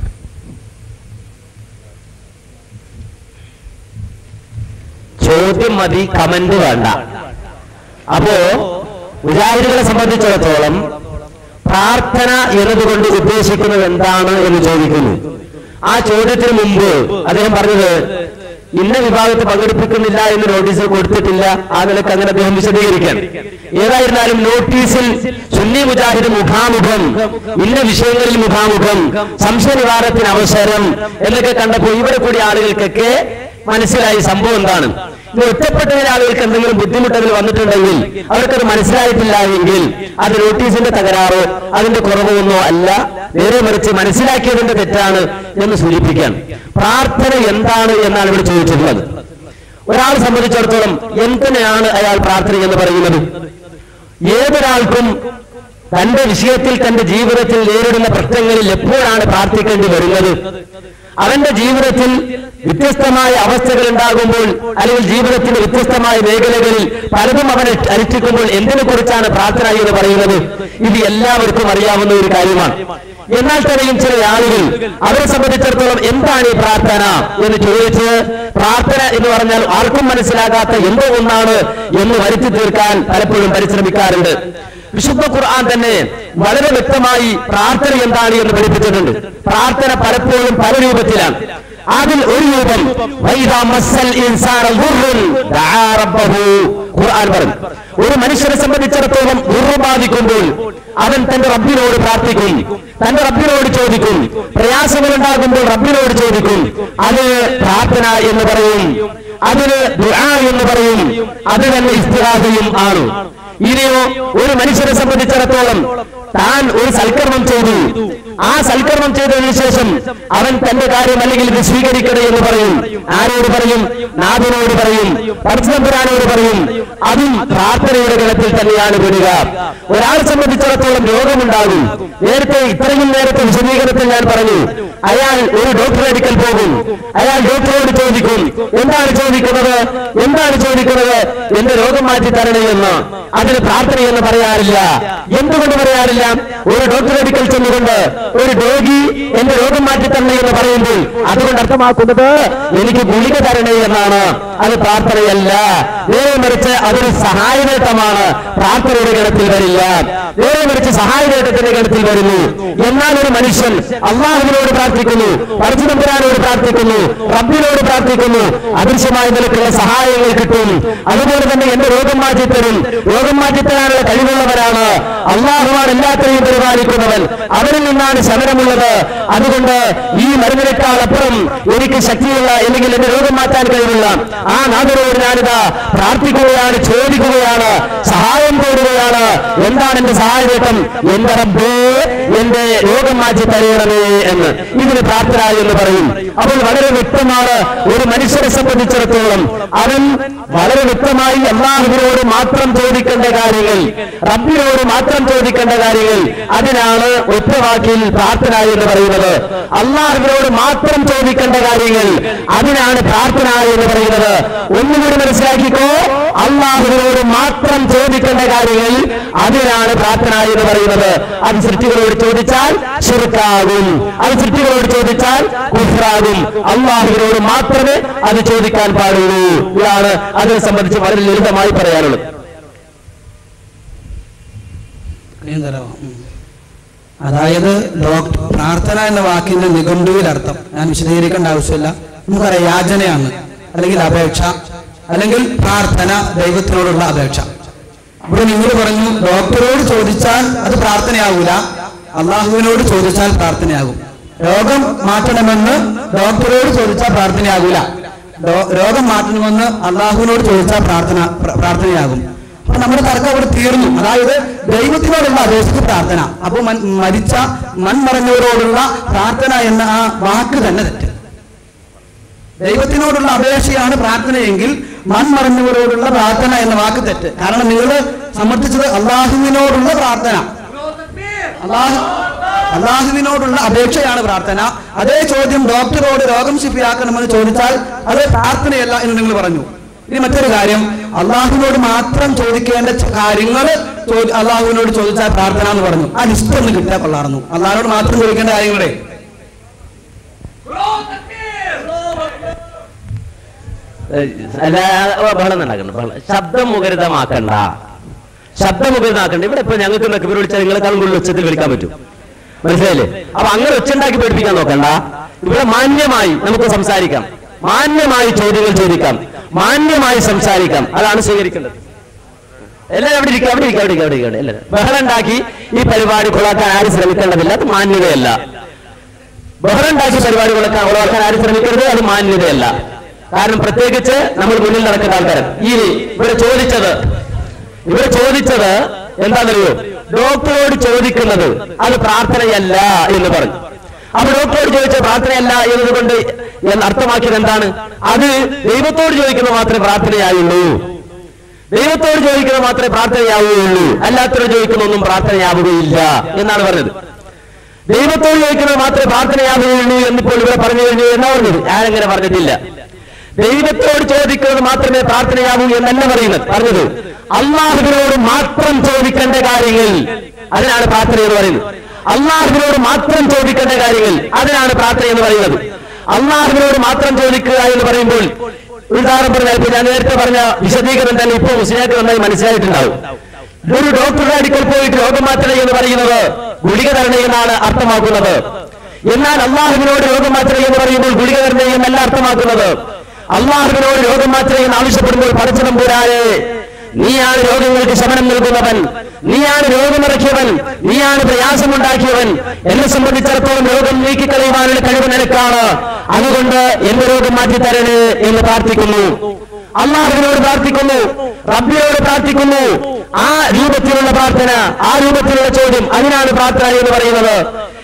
ചോദ്യം മതി, കമന്റ് വേണ്ട. അപ്പോ മുജാഹിദുകളെ സംബന്ധിച്ചിടത്തോളം പ്രാർത്ഥന എന്നതുകൊണ്ട് ഉദ്ദേശിക്കുന്നത് എന്താണ് എന്ന് ചോദിക്കുന്നു. ആ ചോദ്യത്തിന് മുമ്പ് അദ്ദേഹം പറഞ്ഞത് ഇന്ന വിഭാഗത്തെ പങ്കെടുപ്പിക്കുന്നില്ല എന്ന് നോട്ടീസിൽ കൊടുത്തിട്ടില്ല. ആ നിലക്ക് അങ്ങനെ അദ്ദേഹം വിശദീകരിക്കാൻ. ഏതായിരുന്നാലും നോട്ടീസിൽ സുന്നി മുജാഹിദ് മുഖാമുഖം, ഇന്ന വിഷയങ്ങളിൽ മുഖാമുഖം, സംശയ നിവാരണത്തിന് അവസരം എന്നൊക്കെ കണ്ടപ്പോൾ ഇവിടെ കൂടി ആളുകൾക്കൊക്കെ മനസ്സിലായി സംഭവം എന്താണ്. ഇനി ഒറ്റപ്പെട്ട ആളുകൾക്ക് എന്തെങ്കിലും ബുദ്ധിമുട്ടുകൾ വന്നിട്ടുണ്ടെങ്കിൽ അവർക്കത് മനസ്സിലായിട്ടില്ല എങ്കിൽ അത് നോട്ടീസിന്റെ തകരാറോ അതിന്റെ കുറവോ ഒന്നോ അല്ല, നേരെ മറിച്ച് മനസ്സിലാക്കിയതിന്റെ തെറ്റാണ് എന്ന് സൂചിപ്പിക്കാൻ. പ്രാർത്ഥന എന്താണ് എന്നാണ് ഇവിടെ ചോദിച്ചിട്ടുള്ളത്. ഒരാളെ സംബന്ധിച്ചിടത്തോളം എന്തിനാണ് അയാൾ പ്രാർത്ഥന എന്ന് പറയുന്നത്? ഏതൊരാൾക്കും തന്റെ വിഷയത്തിൽ, തന്റെ ജീവിതത്തിൽ നേരിടുന്ന പ്രശ്നങ്ങളിൽ എപ്പോഴാണ് പ്രാർത്ഥിക്കേണ്ടി വരുന്നത്? അവന്റെ ജീവിതത്തിൽ വ്യത്യസ്തമായ അവസ്ഥകൾ ഉണ്ടാകുമ്പോൾ, അല്ലെങ്കിൽ ജീവിതത്തിന്റെ വ്യത്യസ്തമായ മേഖലകളിൽ പലതും അവനെ അരിച്ചിക്കുമ്പോൾ എന്തിനെ കുറിച്ചാണ് പ്രാർത്ഥന എന്ന് പറയുന്നത്? ഇത് എല്ലാവർക്കും അറിയാവുന്ന ഒരു കാര്യമാണ്. എന്നാൽ തന്നെയും ചില ആളുകൾ അവരെ സംബന്ധിച്ചിടത്തോളം എന്താണ് ഈ പ്രാർത്ഥന എന്ന് ചോദിച്ച് പ്രാർത്ഥന എന്ന് പറഞ്ഞാൽ ആർക്കും മനസ്സിലാകാത്ത എന്തോ ഒന്നാണ് എന്ന് വരുത്തി തീർക്കാൻ പലപ്പോഴും പരിശ്രമിക്കാറുണ്ട്. വിശുദ്ധ ഖുർആൻ തന്നെ വളരെ വ്യക്തമായി പ്രാർത്ഥന എന്താണ് എന്ന് പഠിപ്പിച്ചിട്ടുണ്ട്. പ്രാർത്ഥന പലപ്പോഴും പല രൂപത്തിലാണ്. അതിൽ ഒരു രൂപം ഖുർആൻ പറഞ്ഞു, ഒരു മനുഷ്യനെ സംബന്ധിച്ചിടത്തോളം ദുർറ് ബാധിക്കുമ്പോൾ അവൻ തന്റെ റബ്ബിനോട് പ്രാർത്ഥിക്കും, തന്റെ റബ്ബിനോട് ചോദിക്കും. പ്രയാസങ്ങൾ ഉണ്ടാകുമ്പോൾ റബ്ബിനോട് ചോദിക്കും. അത് പ്രാർത്ഥന എന്ന് പറയും, അതിന് ദുആ എന്ന് പറയും, അത് തന്നെ ഇസ്തിഗാസയും ആണ്. ഇനിയോ ഒരു മനുഷ്യനെ സംബന്ധിച്ചിടത്തോളം താൻ ഒരു സൽക്കർമ്മം ചെയ്തു, ആ സൽക്കർമ്മം ചെയ്തതിനു ശേഷം അവൻ തന്റെ കാര്യം അല്ലെങ്കിൽ ഇത് സ്വീകരിക്കണേ എന്ന് പറയും. ആരോട് പറയും? നാഥനോട് പറയും, പരസ്പരാനോട് പറയും. അതും പ്രാർത്ഥനയുടെ ഗണത്തിൽ തന്നെയാണ് വിടുക. ഒരാളെ സംബന്ധിച്ചിടത്തോളം രോഗമുണ്ടാകും. ഇത്രയും നേരത്തെ വിശദീകരണത്തിൽ ഞാൻ പറഞ്ഞു, അയാൾ ഒരു ഡോക്ടറെ അടുക്കൽ പോകും. അയാൾ ഡോക്ടറോട് ചോദിക്കും, എന്താണ് ചോദിക്കുന്നത്? എന്റെ രോഗം മാറ്റി തരണേ എന്ന്. അതിന് പ്രാർത്ഥനയെന്ന് പറയാറില്ല. എന്തുകൊണ്ട് പറയാറില്ല? ഒരു ഡോക്ടറെ അടുക്കൽ ചെന്നുകൊണ്ട് ഒരു രോഗി എന്റെ രോഗം മാറ്റി തരണേ എന്ന് പറയുമ്പോൾ അതുകൊണ്ട് അർത്ഥമാക്കുന്നത് എനിക്ക് ഗുളിക തരണേ എന്നാണ്. അത് പ്രാർത്ഥനയല്ല. നേരെ മറിച്ച് അതൊരു സഹായനേട്ടമാണ്, പ്രാർത്ഥനയുടെ ഗണത്തിൽ വരില്ല. നേരെ മറിച്ച് സഹായനേട്ടത്തിന്റെ ഗണത്തിൽ വരുന്നു. എന്നാൽ ഒരു മനുഷ്യൻ അള്ളാഹുവിനോട് പ്രാർത്ഥിക്കുന്നു, പരസ്പരാനോട് പ്രാർത്ഥിക്കുന്നു, റബ്ബിനോട് പ്രാർത്ഥിക്കുന്നു, അദൃശ്യമായ നിലക്കുള്ള സഹായങ്ങൾ കിട്ടും. അതുപോലെ തന്നെ എന്റെ രോഗം മാറ്റിത്തരും. രോഗം മാറ്റിത്തരാനുള്ള കഴിവുള്ളവരാണ്. അള്ളാഹുവാണ് എല്ലാത്തിനെയും പരിപാലിക്കുന്നവൻ. അവരിൽ നിന്നാണ് ശമനമുള്ളത്. അതുകൊണ്ട് ഈ മരുന്നിനേക്കാൾ അപ്പുറം എനിക്ക് ശക്തിയുള്ള അല്ലെങ്കിൽ എന്റെ രോഗം മാറ്റാൻ കഴിവുള്ള ആ നാഥനോട് ഞാനിതാ പ്രാർത്ഥിക്കുകയാണ്, ചോദിക്കുകയാണ്, സഹായം തേടുകയാണ്. എന്താണ് എന്റെ സഹായനേട്ടം? എന്റെ റബ്ബേ എന്റെ രോഗം മാറ്റി തരയണമേ എന്ന്. ഇതിന് പ്രാർത്ഥന എന്ന് പറയും. അപ്പോൾ വളരെ വ്യക്തമാണ്, ഒരു മനുഷ്യരെ സംബന്ധിച്ചിടത്തോളം അവൻ വളരെ വ്യക്തമായി അല്ലാഹുവിനോട് മാത്രം ചോദിക്കേണ്ട കാര്യങ്ങൾ, റബ്ബിനോട് മാത്രം ചോദിക്കേണ്ട കാര്യങ്ങൾ, അതിനാണ് ഒറ്റവാക്കിൽ പ്രാർത്ഥന എന്ന് പറയുന്നത്. അല്ലാഹുവിനോട് മാത്രം ചോദിക്കേണ്ട കാര്യങ്ങൾ, അതിനാണ് പ്രാർത്ഥന എന്ന് പറയുന്നത്. ഒന്നുകൂടി മനസ്സിലാക്കിക്കോ, അല്ലാഹുവിനോട് മാത്രം ചോദിക്കേണ്ട കാര്യങ്ങൾ, അതിനാണ് പ്രാർത്ഥന എന്ന് പറയുന്നത്. അത് സൃഷ്ടികളോട് ചോദിച്ചാൽ ശിർക്കാകും, അത് സൃഷ്ടികളോട് ചോദിച്ചാൽ കുഫ്റാകും. അല്ലാഹുവിനോട് മാത്രമേ അത് ചോദിക്കാൻ പാടുള്ളൂ. ഇതാണ് അതിനെ സംബന്ധിച്ച് വളരെ ലളിതമായി പറയാനുള്ളത്.
അതായത് പ്രാർത്ഥന എന്ന വാക്കിന്റെ നിഘണ്ടുവിൽ അർത്ഥം ഞാൻ വിശദീകരിക്കേണ്ട ആവശ്യമില്ല. നമുക്കറിയാം, യാചനയാണ്, അല്ലെങ്കിൽ അപേക്ഷ, അല്ലെങ്കിൽ പ്രാർത്ഥന, ദൈവത്തിനോടുള്ള അപേക്ഷ. ഇവിടെ നിങ്ങൾ പറഞ്ഞു ഡോക്ടറോട് ചോദിച്ചാൽ അത് പ്രാർത്ഥനയാകൂല, അള്ളാഹുവിനോട് ചോദിച്ചാൽ പ്രാർത്ഥനയാകും. രോഗം മാറ്റണമെന്ന് ഡോക്ടറോട് ചോദിച്ചാൽ പ്രാർത്ഥനയാകൂല, രോഗം മാറ്റണമെന്ന് അള്ളാഹുവിനോട് ചോദിച്ചാൽ പ്രാർത്ഥനയാകും. അപ്പൊ നമ്മുടെ തർക്കം അവിടെ തീർന്നു. അതായത് ദൈവത്തിനോടുള്ള അപേക്ഷയ്ക്ക് പ്രാർത്ഥന. അപ്പൊ മരിച്ച മൺമറഞ്ഞവരോടുള്ള പ്രാർത്ഥന എന്ന ആ വാക്ക് തന്നെ തെറ്റ്. ദൈവത്തിനോടുള്ള അപേക്ഷയാണ് പ്രാർത്ഥനയെങ്കിൽ മൺമറഞ്ഞവരോടുള്ള പ്രാർത്ഥന എന്ന വാക്ക് തെറ്റ്. കാരണം നിങ്ങൾ സമർത്ഥിച്ചത് അള്ളാഹുവിനോടുള്ള പ്രാർത്ഥന, അള്ളാഹുവിനോടുള്ള അപേക്ഷയാണ് പ്രാർത്ഥന. അതേ ചോദ്യം ഡോക്ടറോട് രോഗം ശിഫിയാക്കണമെന്ന് ചോദിച്ചാൽ അത് പ്രാർത്ഥനയല്ല എന്ന് നിങ്ങൾ പറഞ്ഞു. ഇനി മറ്റൊരു കാര്യം, അള്ളാഹുവിനോട് മാത്രം ചോദിക്കേണ്ട കാര്യങ്ങൾ അള്ളാഹുവിനോട് ചോദിച്ചാൽ പ്രാർത്ഥന എന്ന് പറഞ്ഞു. ആ ലിസ്റ്റ് ഒന്ന് കിട്ടിയാൽ കൊള്ളാറുന്നു. അള്ളാഹുവിനോട് മാത്രം ചോദിക്കേണ്ട കാര്യങ്ങളെ
ശബ്ദമുഖരിതമാക്കണ്ട. ഇവിടെ ഇപ്പൊ ഞങ്ങൾക്ക് ഇവർ വിളിച്ചാൽ നിങ്ങളെക്കാളും കൂടുതൽ ഉച്ചത്തിൽ വിളിക്കാൻ പറ്റും. മനസ്സിലായില്ലേ? അപ്പൊ അങ്ങനെ ഒച്ചുണ്ടാക്കി പേടിപ്പിക്കാൻ നോക്കണ്ട. ഇവിടെ മാന്യമായി നമുക്ക് സംസാരിക്കാം, മാന്യമായി ചോദ്യങ്ങൾ ചോദിക്കാം, മാന്യമായി സംസാരിക്കാം. അതാണ് സ്വീകരിക്കേണ്ടത്. എല്ലാവരും അവിടെ ഇരിക്കുക, അവിടെ ഇരിക്കുക, അവിടെ ഇരിക്കുക, അവിടെ ഇരിക്കുക. എല്ലാവരും ബഹളം ഉണ്ടാക്കി ഈ പരിപാടി കൊളാക്കാൻ ആരും ശ്രമിക്കേണ്ടതില്ല. അത് മാന്യതയല്ല. ബഹളം ഉണ്ടാക്കി പരിപാടി കൊളാക്കാൻ ആരും ശ്രമിക്കരുത്. അത് മാന്യതയല്ല. കാരണം പ്രത്യേകിച്ച് നമ്മൾ മുന്നിൽ നടക്കുന്ന ആൾക്കാർ ഇവിടെ ചോദിച്ചത് എന്താണെന്നറിയോ? ഡോക്ടറോട് ചോദിക്കുന്നത് അത് പ്രാർത്ഥനയല്ല എന്ന് പറഞ്ഞു. അപ്പൊ ഡോക്ടറോട് ചോദിച്ച പ്രാർത്ഥനയല്ല എന്നതുകൊണ്ട് അർത്ഥമാക്കിയത് എന്താണ്? അത് ദൈവത്തോട് ചോദിക്കുന്നത് മാത്രമേ പ്രാർത്ഥനയായുള്ളൂ, ദൈവത്തോട് ചോദിക്കുന്നത് മാത്രമേ പ്രാർത്ഥനയാവുകയുള്ളൂ, അല്ലാത്തവരോട് ചോദിക്കുന്ന ഒന്നും പ്രാർത്ഥനയാവുകയില്ല എന്നാണ് പറഞ്ഞത്. ദൈവത്തോട് ചോദിക്കുന്നത് മാത്രമേ പ്രാർത്ഥനയാവുകയുള്ളൂ എന്നിപ്പോൾ ഇവിടെ പറഞ്ഞു കഴിഞ്ഞു എന്നാ പറഞ്ഞത്? ഞാനങ്ങനെ പറഞ്ഞിട്ടില്ല. ദൈവത്തോട് ചോദിക്കുന്നത് മാത്രമേ പ്രാർത്ഥനയാവൂ എന്നല്ല പറഞ്ഞത്. അള്ളാഹുവിനോട് മാത്രം ചോദിക്കേണ്ട കാര്യങ്ങൾ, അതിനാണ് പ്രാർത്ഥന എന്ന് പറയുന്നത്. അള്ളാഹുവിനോട് മാത്രം ചോദിക്കേണ്ട കാര്യങ്ങൾ, അതിനാണ് പ്രാർത്ഥന എന്ന് പറയുന്നത്. അള്ളാഹുവിനോട് മാത്രം ചോദിക്കുക എന്ന് പറയുമ്പോൾ ഉദാഹരണം പറഞ്ഞാൽ, ഇപ്പൊ ഞാൻ നേരത്തെ പറഞ്ഞ വിശദീകരണം തന്നെ ഇപ്പൊ മുസ്ലിങ്ങൾക്ക് നന്നായി മനസ്സിലായിട്ടുണ്ടാവും. ഒരു ഡോക്ടറുടെ അടുക്കൽ പോയിട്ട് രോഗം മാറ്റണേ എന്ന് പറയുന്നത് ഗുളിക തരണേ എന്നാണ് അർത്ഥമാക്കുന്നത്. എന്നാൽ അള്ളാഹുവിനോട് രോഗം മാറ്റണേ എന്ന് പറയുമ്പോൾ ഗുളിക തരണേ എന്നല്ല അർത്ഥമാക്കുന്നത്. അള്ളാഹുവിനോട് രോഗം മാറ്റണേ എന്ന് ആവശ്യപ്പെടുമ്പോൾ പടച്ചതമ്പുരാനെ, നീയാണ് രോഗങ്ങൾക്ക് ശമനം നൽകുന്നവൻ, നീയാണ് രോഗമിറക്കിയവൻ, നീയാണ് പ്രയാസമുണ്ടാക്കിയവൻ. എന്നെ സംബന്ധിച്ചിടത്തോളം രോഗം നീക്കിക്കളയുവാനുള്ള കഴിവ് നിനക്കാണ്. അതുകൊണ്ട് എന്റെ രോഗം മാറ്റിത്തരണേ എന്ന് പ്രാർത്ഥിക്കുന്നു. അള്ളാഹുവിനോട് പ്രാർത്ഥിക്കുന്നു, റബ്ബിനോട് പ്രാർത്ഥിക്കുന്നു. ആ രൂപത്തിലുള്ള പ്രാർത്ഥന, ആ രൂപത്തിലുള്ള ചോദ്യം, അതിനാണ് പ്രാർത്ഥന എന്ന് പറയുന്നത്.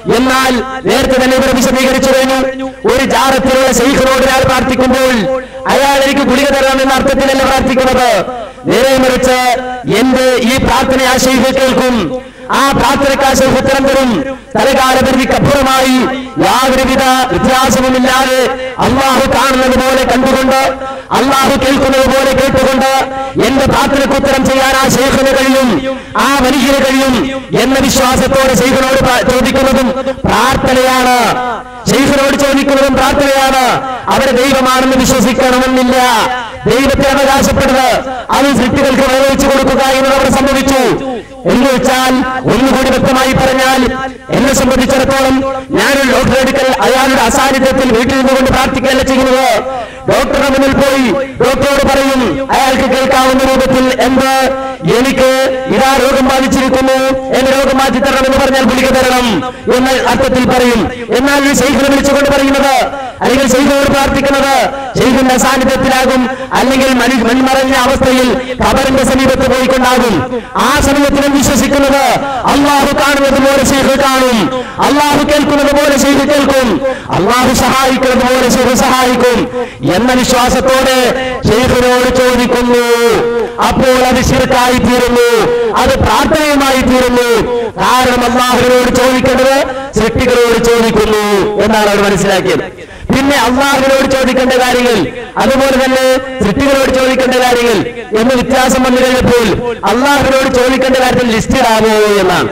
എന്നാൽ നേരത്തെ തന്നെ ഇവർ വിശദീകരിച്ചു കഴിഞ്ഞു. ഒരു ജാറത്തിലുള്ള ശൈഖിനോട് ഒരാൾ പ്രാർത്ഥിക്കുമ്പോൾ അയാൾ എനിക്ക് ഗുളിക തരണം എന്ന അർത്ഥത്തിലല്ല പ്രാർത്ഥിക്കുന്നത്. നേരെ മറിച്ച് എന്റെ ഈ പ്രാർത്ഥന ആ ശൈഖ് കേൾക്കും, ആ പ്രാർത്ഥനയ്ക്ക് ആ ശൈഖ് ഉത്തരം തരും. തലകാലപരിധിക്കപ്പുറമായി യാതൊരുവിധ വ്യത്യാസവുമില്ലാതെ അള്ളാഹു കാണുന്നത് പോലെ കണ്ടുകൊണ്ട്, അള്ളാഹു കേൾക്കുന്നത് പോലെ കേട്ടുകൊണ്ട് എന്റെ പ്രാർത്ഥനയ്ക്ക് ഉത്തരം ചെയ്യാൻ ആ ശൈഖിന് കഴിയും, ആ വലിയന് കഴിയും എന്ന വിശ്വാസത്തോടെ ശൈഖിനോട് ചോദിക്കുന്നതും പ്രാർത്ഥനയാണ്. ശൈഖിനോട് ചോദിക്കുന്നതും പ്രാർത്ഥനയാണ്. അവരെ ദൈവമാണെന്ന് വിശ്വസിക്കണമെന്നില്ല. ദൈവത്തെ അവകാശപ്പെടുന്നത് അത് സൃഷ്ടികൾക്ക് വരവച്ചു കൊടുക്കുക എന്നത് അവിടെ സംഭവിച്ചു. എന്ന് വെച്ചാൽ ഒന്നുകൂടി വ്യക്തമായി പറഞ്ഞാൽ, എന്നെ സംബന്ധിച്ചിടത്തോളം ഞാനൊരു ഡോക്ടറെ അടുക്കൽ അയാളുടെ അസാന്നിധ്യത്തിൽ വീട്ടിൽ നിന്നുകൊണ്ട് പ്രാർത്ഥിക്കുകയല്ല ചെയ്യുന്നത്. ഡോക്ടറുടെ മുന്നിൽ പോയി ഡോക്ടറോട് പറയും, അയാൾക്ക് കേൾക്കാവുന്ന രൂപത്തിൽ എന്ത് എനിക്ക് ഇതാ രോഗം ബാധിച്ചിരിക്കുന്നു, എന്റെ രോഗം മാറ്റി തരണം എന്ന് പറഞ്ഞാൽ ഗുളിക തരണം എന്ന അർത്ഥത്തിൽ പറയും. എന്നാൽ ഈ ശൈഖിനെ വിളിച്ചുകൊണ്ട് പറയുന്നത് അല്ലെങ്കിൽ ശൈഖിനോട് പ്രാർത്ഥിക്കുന്നത് ശൈഖിന്റെ അസാന്നിധ്യത്തിലാകും, അല്ലെങ്കിൽ മൺമറഞ്ഞ അവസ്ഥയിൽ ഖബറിന്റെ സമീപത്ത് പോയിക്കൊണ്ടാകും. ആ സമയത്തിനും വിശ്വസിക്കുന്നത് അള്ളാഹു കാണുന്നത് പോലെ ശൈഖ് കാണും, അള്ളാഹു കേൾക്കുന്നത് പോലെ ശൈഖ് കേൾക്കും, അള്ളാഹു സഹായിക്കുന്നത് പോലെ ശൈഖ് സഹായിക്കും എന്ന വിശ്വാസത്തോടെ ശൈഖിനോട് ചോദിക്കുന്നു. അപ്പോൾ അത് ശിർക്കായി തീരുന്നു, അത് പ്രാർത്ഥനയുമായി തീരുന്നു. കാരണം അള്ളാഹുവിനോട് ചോദിക്കേണ്ടത് സൃഷ്ടികളോട് ചോദിക്കുന്നു എന്നാണ് അവർ മനസ്സിലാക്കിയത്. പിന്നെ അള്ളാഹുവിനോട് ചോദിക്കേണ്ട കാര്യങ്ങൾ, അതുപോലെ തന്നെ സൃഷ്ടികളോട് ചോദിക്കേണ്ട കാര്യങ്ങൾ എന്ന് വ്യത്യാസം വന്നു കഴിഞ്ഞപ്പോൾ അള്ളാഹുവിനോട് ചോദിക്കേണ്ട കാര്യത്തിൽ ലിസ്റ്റ് ഇടാമോ എന്നാണ്.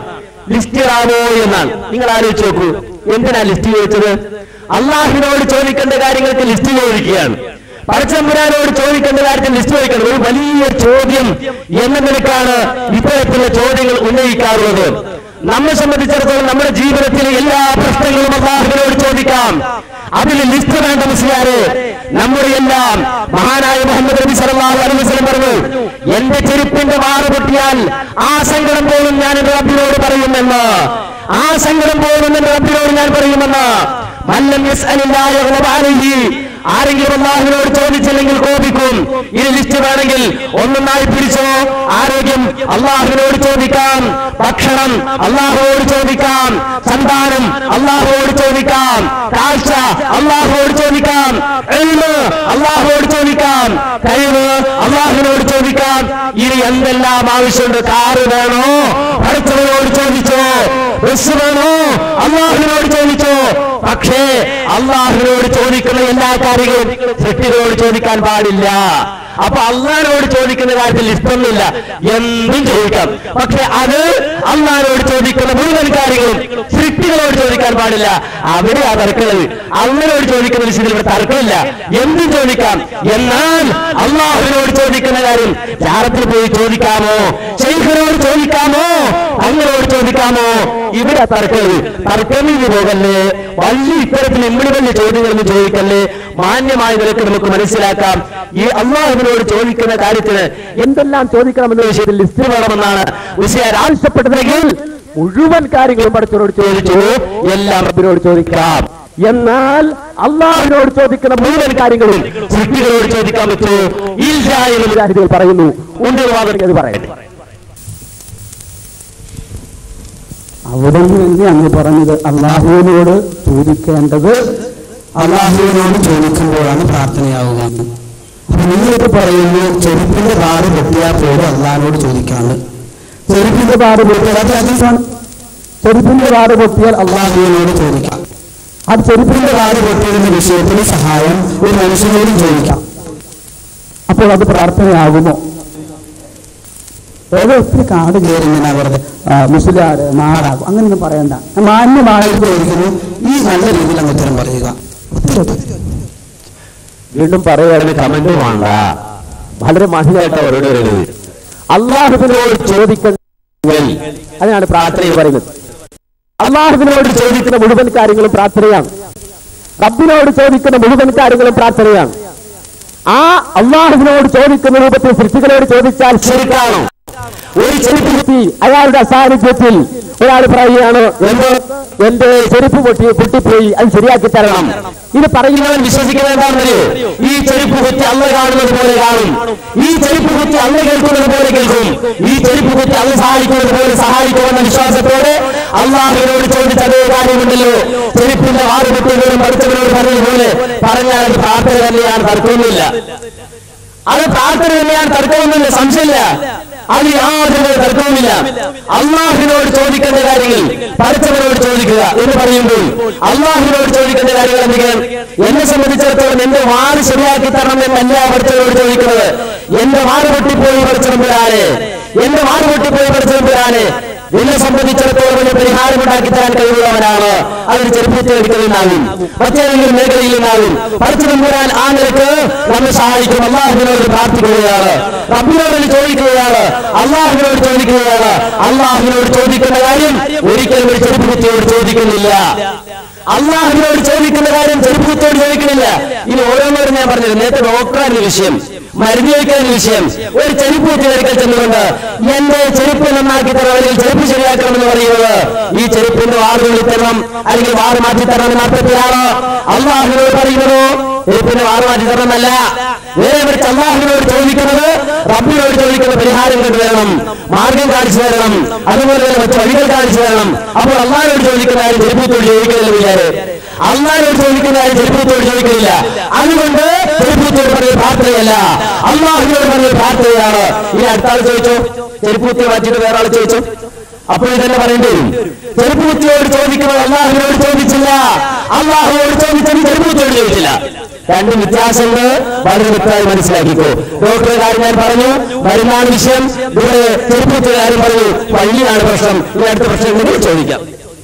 നിങ്ങൾ ആലോചിച്ച് നോക്കൂ, എന്തിനാ ലിസ്റ്റ് ചോദിച്ചത്? അള്ളാഹുവിനോട് ചോദിക്കേണ്ട കാര്യങ്ങൾക്ക് ലിസ്റ്റ് ചോദിക്കുകയാണ്. പടച്ചതമ്പുരാനോട് ചോദിക്കേണ്ട കാര്യത്തിൽ ലിസ്റ്റ് ചോദിക്കണം. ഒരു വലിയ ചോദ്യം എന്ന നിലക്കാണ് ഇത്തരത്തിലുള്ള ചോദ്യങ്ങൾ ഉന്നയിക്കാറുള്ളത്. നമ്മെ സംബന്ധിച്ചിടത്തോളം നമ്മുടെ ജീവിതത്തിലെ എല്ലാ പ്രശ്നങ്ങളും അല്ലാഹുവിനോട് ചോദിക്കാം. അതിൽ ലിസ്റ്റ് വേണ്ട മുസ്ലിയാരെ. നമ്മുടെ എല്ലാം മഹാനായ മുഹമ്മദ് നബി സല്ലല്ലാഹു അലൈഹി വസല്ലം പറഞ്ഞു, എന്റെ ചെരുപ്പിന്റെ വാറ് പൊട്ടിയാൽ ആ സങ്കടം പോലും ഞാൻ എന്റെ റബ്ബിനോട് പറയുമെന്ന്, ആ സങ്കടം പോലും എന്റെ റബ്ബിനോട് ഞാൻ പറയുമെന്ന്. മല്ലം യസ്അലില്ലാഹ യഗ്ളബ അലൈഹി, ആരെങ്കിലും അല്ലാഹുവിനോട് ചോദിച്ചില്ലെങ്കിൽ കോപിക്കും. ഇത് ലിസ്റ്റ് വേണമെങ്കിൽ ഒന്നൊന്നായി പിടിച്ചോ. ആരോഗ്യം അല്ലാഹുവിനോട് ചോദിക്കാം, ഭക്ഷണം അല്ലാഹുവോട് ചോദിക്കാം, സന്താനം അല്ലാഹുവോട് ചോദിക്കാം, കാഴ്ച അല്ലാഹുവോട് ചോദിക്കാം, ഇൽമ് അല്ലാഹുവോട് ചോദിക്കാം, കഴിവ് അല്ലാഹുവിനോട് ചോദിക്കാം. ഇനി എന്തെല്ലാം ആവശ്യമുണ്ട്? കാറ് വേണോ? പഠിച്ചവനോട് ചോദിച്ചോ. ബസ് വേണോ? അല്ലാഹുവിനോട് ചോദിച്ചോ. പക്ഷേ അല്ലാഹുവിനോട് ചോദിക്കുന്ന എല്ലാ കാര്യങ്ങളും സൃഷ്ടികളോട് ചോദിക്കാൻ പാടില്ല. അപ്പൊ അള്ളാഹിനോട് ചോദിക്കുന്ന കാര്യത്തിൽ ഇഷ്ടമൊന്നുമില്ല, എന്തും ചോദിക്കാം. പക്ഷെ അത് അള്ളാഹിനോട് ചോദിക്കുന്ന മുഴുവൻ കാര്യങ്ങളും സൃഷ്ടികളോട് ചോദിക്കാൻ പാടില്ല. അവിടെ ആ തർക്കമുള്ളത്. അള്ളാഹിനോട് ചോദിക്കുന്ന വിഷയത്തിൽ ഇവിടെ തർക്കമില്ല, എന്തും ചോദിക്കാം. എന്നാൽ അള്ളാഹുവിനോട് ചോദിക്കുന്ന കാര്യം ജാറത്തിൽ പോയി ചോദിക്കാമോ? ശൈഖിനോട് ചോദിക്കാമോ? അങ്ങനോട് ചോദിക്കാമോ? ഇവിടെ തർക്കമുള്ളത്. തർക്കമിന് പോകല്ലേ, വലിയ ഇത്തരത്തിൽ വലിയ ചോദ്യങ്ങളൊന്നും ചോദിക്കല്ലേ. മാന്യമായ നിലക്ക് നമുക്ക് മനസ്സിലാക്കാം. ഈ അള്ളാഹുവിനോട് ചോദിക്കുന്ന കാര്യത്തിന് എന്തെല്ലാം ചോദിക്കണമെന്ന വിഷയത്തിൽ ലിസ്റ്റ് വേണമെന്നാണ് വിഷയം ആവശ്യപ്പെട്ടതെങ്കിൽ മുഴുവൻ കാര്യങ്ങളും പഠിച്ചവരോട് ചോദിച്ചു, എല്ലാം റബ്ബിനോട് ചോദിക്കാം. എന്നാൽ അള്ളാഹുവിനോട് ചോദിക്കുന്ന മുഴുവൻ കാര്യങ്ങളും സൃഷ്ടികളോട് ചോദിക്കാൻ പറ്റുമോ? ഇല്ല എന്ന് മുജാഹിദുകൾ പറയുന്നു. ഉണ്ട് അത് പറയുന്നത്.
അവിടെ നിന്ന് അങ്ങ് പറഞ്ഞത് അള്ളാഹുവിനോട് ചോദിക്കേണ്ടത് അള്ളാഹുവിനോട് ചോദിക്കുമ്പോഴാണ് പ്രാർത്ഥനയാവുക. അപ്പൊ നിങ്ങൾക്ക് പറയുന്നു ചെരുപ്പിന്റെ പാട് പൊട്ടിയാൽ പോലും അള്ളാഹിനോട് ചോദിക്കാണ്. ചെരുപ്പിന്റെ പാട് പൊട്ടിയാൽ അത് ഹദീസാണ്. ചെരുപ്പിന്റെ പാട് പൊട്ടിയാൽ അള്ളാഹുവിനോട് ചോദിക്കാം. അത് ചെരുപ്പിന്റെ പാട് പൊട്ടിയതിന്റെ വിഷയത്തിൽ സഹായം ഒരു മനുഷ്യനോടും ചോദിക്കാം. അപ്പോൾ അത് പ്രാർത്ഥനയാകുമോ? ഏതോ ഒത്തിരി കാട് കയറി ഇങ്ങനെ വെറുതെ മുസ്ലിയാര് നാടാകും അങ്ങനെയൊന്നും പറയണ്ട. മാന്യമായിട്ട് ചോദിക്കുന്നു, ഈ നല്ല രീതിയിൽ അങ്ങ് ഉത്തരം പറയുക.
വീണ്ടും പറയുകയാണെങ്കിൽ കമന്റ് വേണ്ട, വളരെ മാന്യമായിട്ട് അവരോട് പറയുന്നത്. അള്ളാഹുവിനോട് ചോദിക്കുന്ന അതിനാണ് പ്രാർത്ഥന പറയുന്നത്. അള്ളാഹുവിനോട് ചോദിക്കുന്ന മുഴുവൻ കാര്യങ്ങളും പ്രാർത്ഥനയാണ്. റബ്ബിനോട് ചോദിക്കുന്ന മുഴുവൻ കാര്യങ്ങളും പ്രാർത്ഥനയാണ്. ആ അള്ളാഹുവിനോട് ചോദിക്കുന്ന രൂപത്തിൽ സൃഷ്ടികളോട് ചോദിച്ചാൽ ശരിക്കാണോ? ഒരു ചെരുപ്പ് കുത്തി അയാളുടെ അസാന്നിധ്യത്തിൽ ഒരാൾ പറയുകയാണ്, എന്റെ ചെരുപ്പ് പൊട്ടിപ്പോയി, അത് ശരിയാക്കി തരണം. ഇത് പറയുന്നവൻ വിശ്വസിക്കുന്നത് എന്താണെന്നല്ലോ, ഈ ചെരുപ്പ് കുത്തി അള്ള കാണുന്നത് പോലെ കാണും, ഈ ചെരുപ്പ് കുത്തി അള്ള കേൾക്കുന്നത് പോലെ കേൾക്കും, ഈ ചെരുപ്പ് കുത്തി അള്ള സഹായിക്കുന്നത് പോലെ സഹായിക്കുമെന്ന വിശ്വാസത്തോടെ അള്ളാഹുവിനോട് ചോദിച്ച അതേ കാര്യമുണ്ടല്ലോ. ചെരുപ്പിന്റെ വാറുപെട്ടികളും പഠിച്ചവരോട് പറഞ്ഞതുപോലെ പറഞ്ഞാൽ അത് പ്രാർത്ഥന തന്നെയാണ്, തർക്കമൊന്നുമില്ല. അത് പ്രാർത്ഥന തന്നെയാണ്, തർക്കമൊന്നുമില്ല, സംശയമില്ല. അത് യാതൊരു തർക്കവുമില്ല. അള്ളാഹുവിനോട് ചോദിക്കേണ്ട കാര്യങ്ങൾ പഠിച്ചവരോട് ചോദിക്കുക എന്ന് പറയുമ്പോൾ അള്ളാഹുവിനോട് ചോദിക്കേണ്ട കാര്യങ്ങൾ എന്തൊക്കെയാണ്? എന്നെ സംബന്ധിച്ചിടത്തോളം എന്റെ വാറ് ശരിയാക്കി തരണം എന്നല്ല പഠിച്ചവരോട് ചോദിക്കുന്നത്. എന്റെ വാറ് പൊട്ടിപ്പോയി പഠിച്ചവരാണ്, എന്റെ വാറ് പൊട്ടിപ്പോയി പഠിച്ചവരാണ്. എന്നെ സംബന്ധിച്ചിടത്തോളം ഒരു പരിഹാരമുണ്ടാക്കി തരാൻ കഴിവുള്ളവനാണ്. അതിന് ചെറുപ്പത്തിൽ എടുക്കുന്നതിനാകും, മറ്റേതെങ്കിലും മേഖലയിൽ നിന്നാകും. പഠിച്ചു നമ്പുരാൻ ആ നിലക്ക് നമ്മെ സഹായിക്കും. അള്ളാഹുവിനോട് പ്രാർത്ഥിക്കുകയാണ്, റബ്ബിനോട് ചോദിക്കുകയാണ്, അള്ളാഹുവിനോട് ചോദിക്കുകയാണ്. അള്ളാഹുവിനോട് ചോദിക്കുന്ന കാര്യം ഒരിക്കലും ഒരു ചെറുപ്പ് കുത്തിയോട് ചോദിക്കുന്നില്ല. അള്ളാഹുവിനോട് ചോദിക്കുന്ന കാര്യം ചെറുപ്പ് കുത്തിയോട് ചോദിക്കുന്നില്ല. ഇനി ഓരോന്നോരും ഞാൻ പറഞ്ഞത് നേരത്തെ ഡോക്ടറാണ് വിഷയം, മരുന്ന് വയ്ക്കുന്ന വിഷയം. ഒരു ചെരുപ്പ് കുത്തി എടുക്കൽ ചെന്നുകൊണ്ട് എന്റെ ചെരുപ്പ് നന്നാക്കി തരണം, അല്ലെങ്കിൽ ചെരുപ്പ് ശരിയാക്കണമെന്ന് പറയുന്നത് ഈ ചെരുപ്പിന്റെ വാറ് വിളിത്തരണം അല്ലെങ്കിൽ വാറ് മാറ്റി തരണം എന്ന അർത്ഥത്തിലാണ് അള്ളാഹുവിനോട് പറയുന്നത്. ചെരുപ്പിന്റെ വാറ് മാറ്റി തരണമെന്നല്ല. നേരെ മറിച്ച് അള്ളാഹുവിനോട് ചോദിക്കുന്നത് റബ്ബിനോട് ചോദിക്കുന്ന പരിഹാരം കൊണ്ടുവരണം, മാർഗം കാണിച്ചു തരണം, അതുപോലെ തന്നെ മറ്റു വഴികൾ കാണിച്ചു തരണം. അപ്പോൾ അള്ളാഹിനോട് ചോദിക്കുന്ന കാര്യം ചെരുപ്പത്തോട് ചോദിക്കുന്നില്ല വിചാരം, അള്ളാഹിനോട് ചോദിക്കുന്ന കാര്യം ചെരുപ്പത്തോട് ചോദിക്കുന്നില്ല. അതുകൊണ്ട് ചെരുപ്പത്തോട് പറഞ്ഞ പ്രാർത്ഥനയല്ല, അള്ളാഹുവിനോട് പറഞ്ഞ പ്രാർത്ഥനയാണ്. ഇനി അടുത്ത ആൾ ചോദിച്ചോ, ചെരുപ്പ് കുത്തി മാറ്റിയിട്ട് വേറെ ആൾ ചോദിച്ചോ, അപ്പോൾ ഇതന്നെ പറയേണ്ടി വരും. ചെരുപ്പ് കുത്തിയോട് ചോദിക്കുന്നത് അള്ളാഹുവിനോട് ചോദിച്ചില്ല, അള്ളാഹുവോട് ചോദിച്ചത് ചെരുപ്പ് കുത്തിയോട് ചോദിച്ചില്ല. രണ്ടും വ്യത്യാസമുണ്ട്, വളരെ വ്യക്തമായി മനസ്സിലാക്കിക്കോ. ഡോക്ടറെ കാര്യം ഞാൻ പറഞ്ഞു, മരുന്നാണ് വിഷയം. ഇവിടെ ചെരുപ്പ് കുത്തിയ കാര്യം പറഞ്ഞു, പള്ളിയാണ് പ്രശ്നം. ഇനി അടുത്ത പ്രശ്നം ചോദിക്കാം.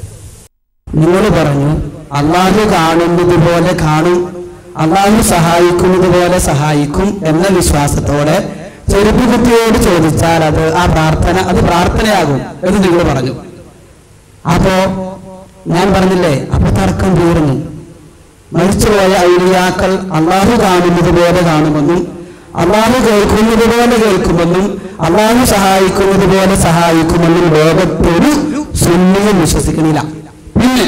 നിങ്ങൾ പറഞ്ഞു അള്ളാഹു കാണുന്നത് പോലെ കാണും, അള്ളാഹു സഹായിക്കുന്നത് പോലെ സഹായിക്കും എന്ന വിശ്വാസത്തോടെ ചെരുപ്പ് കുത്തിയോട് ചോദിച്ചാൽ ആ പ്രാർത്ഥന അത് പ്രാർത്ഥനയാകും എന്ന് നിങ്ങൾ പറഞ്ഞു. അപ്പോ ഞാൻ പറഞ്ഞില്ലേ, അപ്പൊ തർക്കം തീർന്നു. മരിച്ചുപോയ ഔലിയാക്കൾ അള്ളാഹു കാണുന്നത് പോലെ കാണുമെന്നും അള്ളാഹു കേൾക്കുന്നത് പോലെ കേൾക്കുമെന്നും അള്ളാഹു സഹായിക്കുന്നത് പോലെ സഹായിക്കുമെന്നും ലോകത്തൊരു സുന്നിയും വിശ്വസിക്കുന്നില്ല. പിന്നെ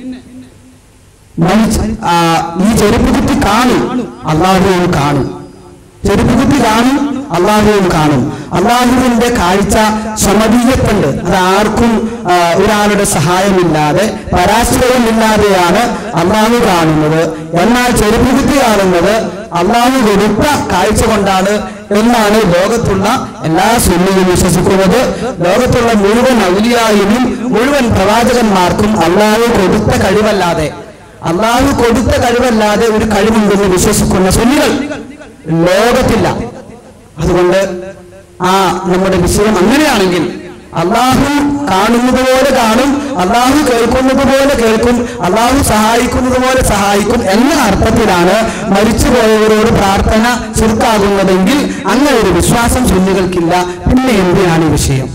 ഈ ചെരുപ്പ് കുത്തി കാണും, അള്ളാഹുവും കാണും. ചെരുപ്പ് കുത്തി കാണും, അള്ളാഹുവും കാണും. അള്ളാഹുവിന്റെ കാഴ്ച സമതീയത്തുണ്ട്. അത് ആർക്കും ഒരാളുടെ സഹായമില്ലാതെ പരാശ്രയമില്ലാതെയാണ് അള്ളാഹു കാണുന്നത്. എന്നാൽ ചെരുപ്പ് കുത്തി കാണുന്നത് അള്ളാഹു കൊടുത്ത കാഴ്ച കൊണ്ടാണ് എന്നാണ് ലോകത്തുള്ള എല്ലാ സുന്നിയും വിശ്വസിക്കുന്നത്. ലോകത്തുള്ള മുഴുവൻ ഔലിയായിനും മുഴുവൻ പ്രവാചകന്മാർക്കും അള്ളാഹു കൊടുത്ത കഴിവല്ലാതെ ഒരു കഴിവുണ്ടെന്ന് വിശ്വസിക്കുന്ന സുന്നികൾ ലോകത്തില്ല. അതുകൊണ്ട് നമ്മുടെ വിഷയം അങ്ങനെയാണെങ്കിൽ അള്ളാഹു കാണുന്നത് പോലെ കാണും, അള്ളാഹു കേൾക്കുന്നത് പോലെ കേൾക്കും, അള്ളാഹു സഹായിക്കുന്നത് പോലെ സഹായിക്കും എന്ന അർത്ഥത്തിലാണ് മരിച്ചുപോയവരോട് പ്രാർത്ഥന ചുരുക്കാകുന്നതെങ്കിൽ അങ്ങനെ ഒരു വിശ്വാസം സുന്നികൾക്കില്ല. പിന്നെ എന്തിനാണ് ഈ വിഷയം?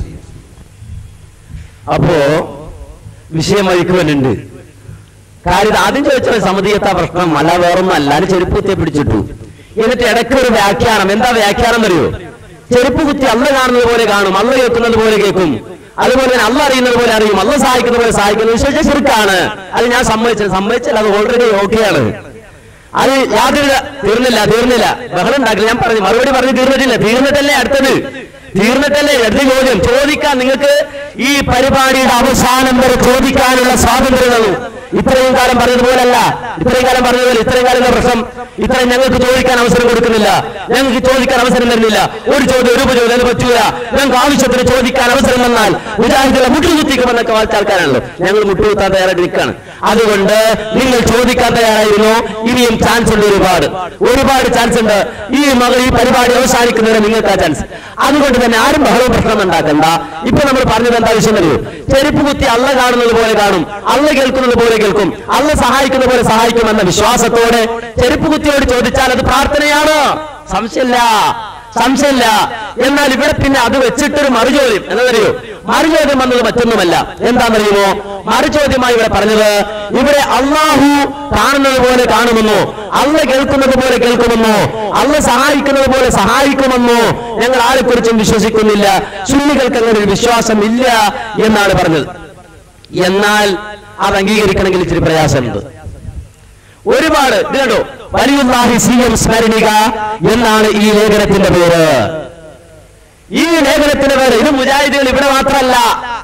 അപ്പോ വിഷയം വഴിക്കുവനുണ്ട്. കാര്യം ആദ്യം ചോദിച്ചാൽ സമതീയത്താ പ്രശ്നം, അല്ല വേറൊന്നും അല്ലാതെ ചെരുപ്പ് കുത്തിയെ പിടിച്ചിട്ടു. എന്നിട്ട് ഇടയ്ക്ക് ഒരു വ്യാഖ്യാനം. എന്താ വ്യാഖ്യാനം അറിയോ? ചെരുപ്പ് കുത്തി അള്ള കാണുന്നത് പോലെ കാണും, അള്ള കേൾക്കുന്നത് പോലെ കേൾക്കും, അതുപോലെ തന്നെ അള്ള അറിയുന്നത് പോലെ അറിയും, അള്ള സഹായിക്കുന്ന പോലെ സഹായിക്കുന്നത് വിശ്വസിച്ച ശിർക്കാണ്. അത് ഞാൻ സമ്മതിച്ചില്ല, അത് ഓൾറെഡി ഓക്കെയാണ്. അത് യാതൊരു തീർന്നില്ല ബഹളം ഉണ്ടാക്കില്ല. ഞാൻ പറഞ്ഞു, മറുപടി പറഞ്ഞു തീർന്നിട്ടല്ലേ അടുത്തത് ചോദ്യം ചോദിക്കാൻ നിങ്ങൾക്ക് ഈ പരിപാടിയുടെ അവസാനം വരെ ചോദിക്കാനുള്ള സ്വാതന്ത്ര്യം തന്നു. ഇത്രയും കാലം പറഞ്ഞതുപോലല്ല, ഇത്രയും കാലം പ്രശ്നം. ഇത്രയും ഞങ്ങൾക്ക് ചോദിക്കാൻ അവസരം കൊടുക്കുന്നില്ല, ഞങ്ങൾക്ക് ചോദിക്കാൻ അവസരം തരുന്നില്ല. ഒരു ചോദ്യം ഒരു ഉപചോദ്യം അത് പറ്റൂല. ഞങ്ങൾക്ക് ആവശ്യത്തിന് ചോദിക്കാൻ അവസരം വന്നാൽ മുജാഹിദുകളെ മുട്ടുകുത്തിക്കുമെന്നൊക്കെ വായിച്ച ആൾക്കാരാണല്ലോ. ഞങ്ങൾ മുട്ടുകുത്താൻ തയ്യാറായിട്ട് നിൽക്കുകയാണ്. അതുകൊണ്ട് നിങ്ങൾ ചോദിക്കാൻ തയ്യാറായിരുന്നു. ഇനിയും ചാൻസ് ഉണ്ട്, ഒരുപാട് ചാൻസ് ഉണ്ട്. ഈ പരിപാടി അവസാനിക്കുന്നവരെ നിങ്ങൾക്ക് ആ ചാൻസ്. അതുകൊണ്ട് തന്നെ ആരും ബഹളവും പ്രശ്നം ഉണ്ടാക്കണ്ട. ഇപ്പൊ നമ്മൾ പറഞ്ഞത് എന്താ വിഷയം അറിയോ? ചെരുപ്പ് കുത്തി അള്ള കാണുന്നത് പോലെ കാണും, അള്ള കേൾക്കുന്നത് പോലെ കേൾക്കും, അള്ള സഹായിക്കുന്ന പോലെ സഹായിക്കും എന്ന വിശ്വാസത്തോടെ ചെരുപ്പ് കുത്തിയോട് ചോദിച്ചാൽ അത് പ്രാർത്ഥനയാണ്, സംശയമില്ല. എന്നാൽ ഇവിടെ പിന്നെ അത് വെച്ചിട്ടൊരു മറുചോദ്യം എന്നറിയോ? മറുചോദ്യം വന്നത് മറ്റൊന്നുമല്ല. എന്താണെന്നറിയുമോ? മറുചോദ്യമായി ഇവിടെ പറഞ്ഞത്, ഇവിടെ അള്ളാഹു കാണുന്നത് പോലെ കാണുമെന്നോ, അള്ള കേൾക്കുന്നത് പോലെ കേൾക്കുമെന്നോ, അള്ള സഹായിക്കുന്നത് പോലെ സഹായിക്കുമെന്നോ ഞങ്ങൾ ആരെക്കുറിച്ചും വിശ്വസിക്കുന്നില്ല. സുന്നികൾക്ക് അങ്ങനെ ഒരു വിശ്വാസം ഇല്ല എന്നാണ് പറഞ്ഞത്. എന്നാൽ അത് അംഗീകരിക്കണമെങ്കിൽ ഇച്ചിരി പ്രയാസമുണ്ട്. ഒരുപാട് ഇത് കണ്ടോ, വലിയുല്ലാഹി സിയം സ്മരണിക എന്നാണ് ഈ ലേഖനത്തിന്റെ പേര്. ഈ ലേഖനത്തിന്റെ പേര് ഇത് മുജാഹിദുകൾ ഇവിടെ മാത്രമല്ല,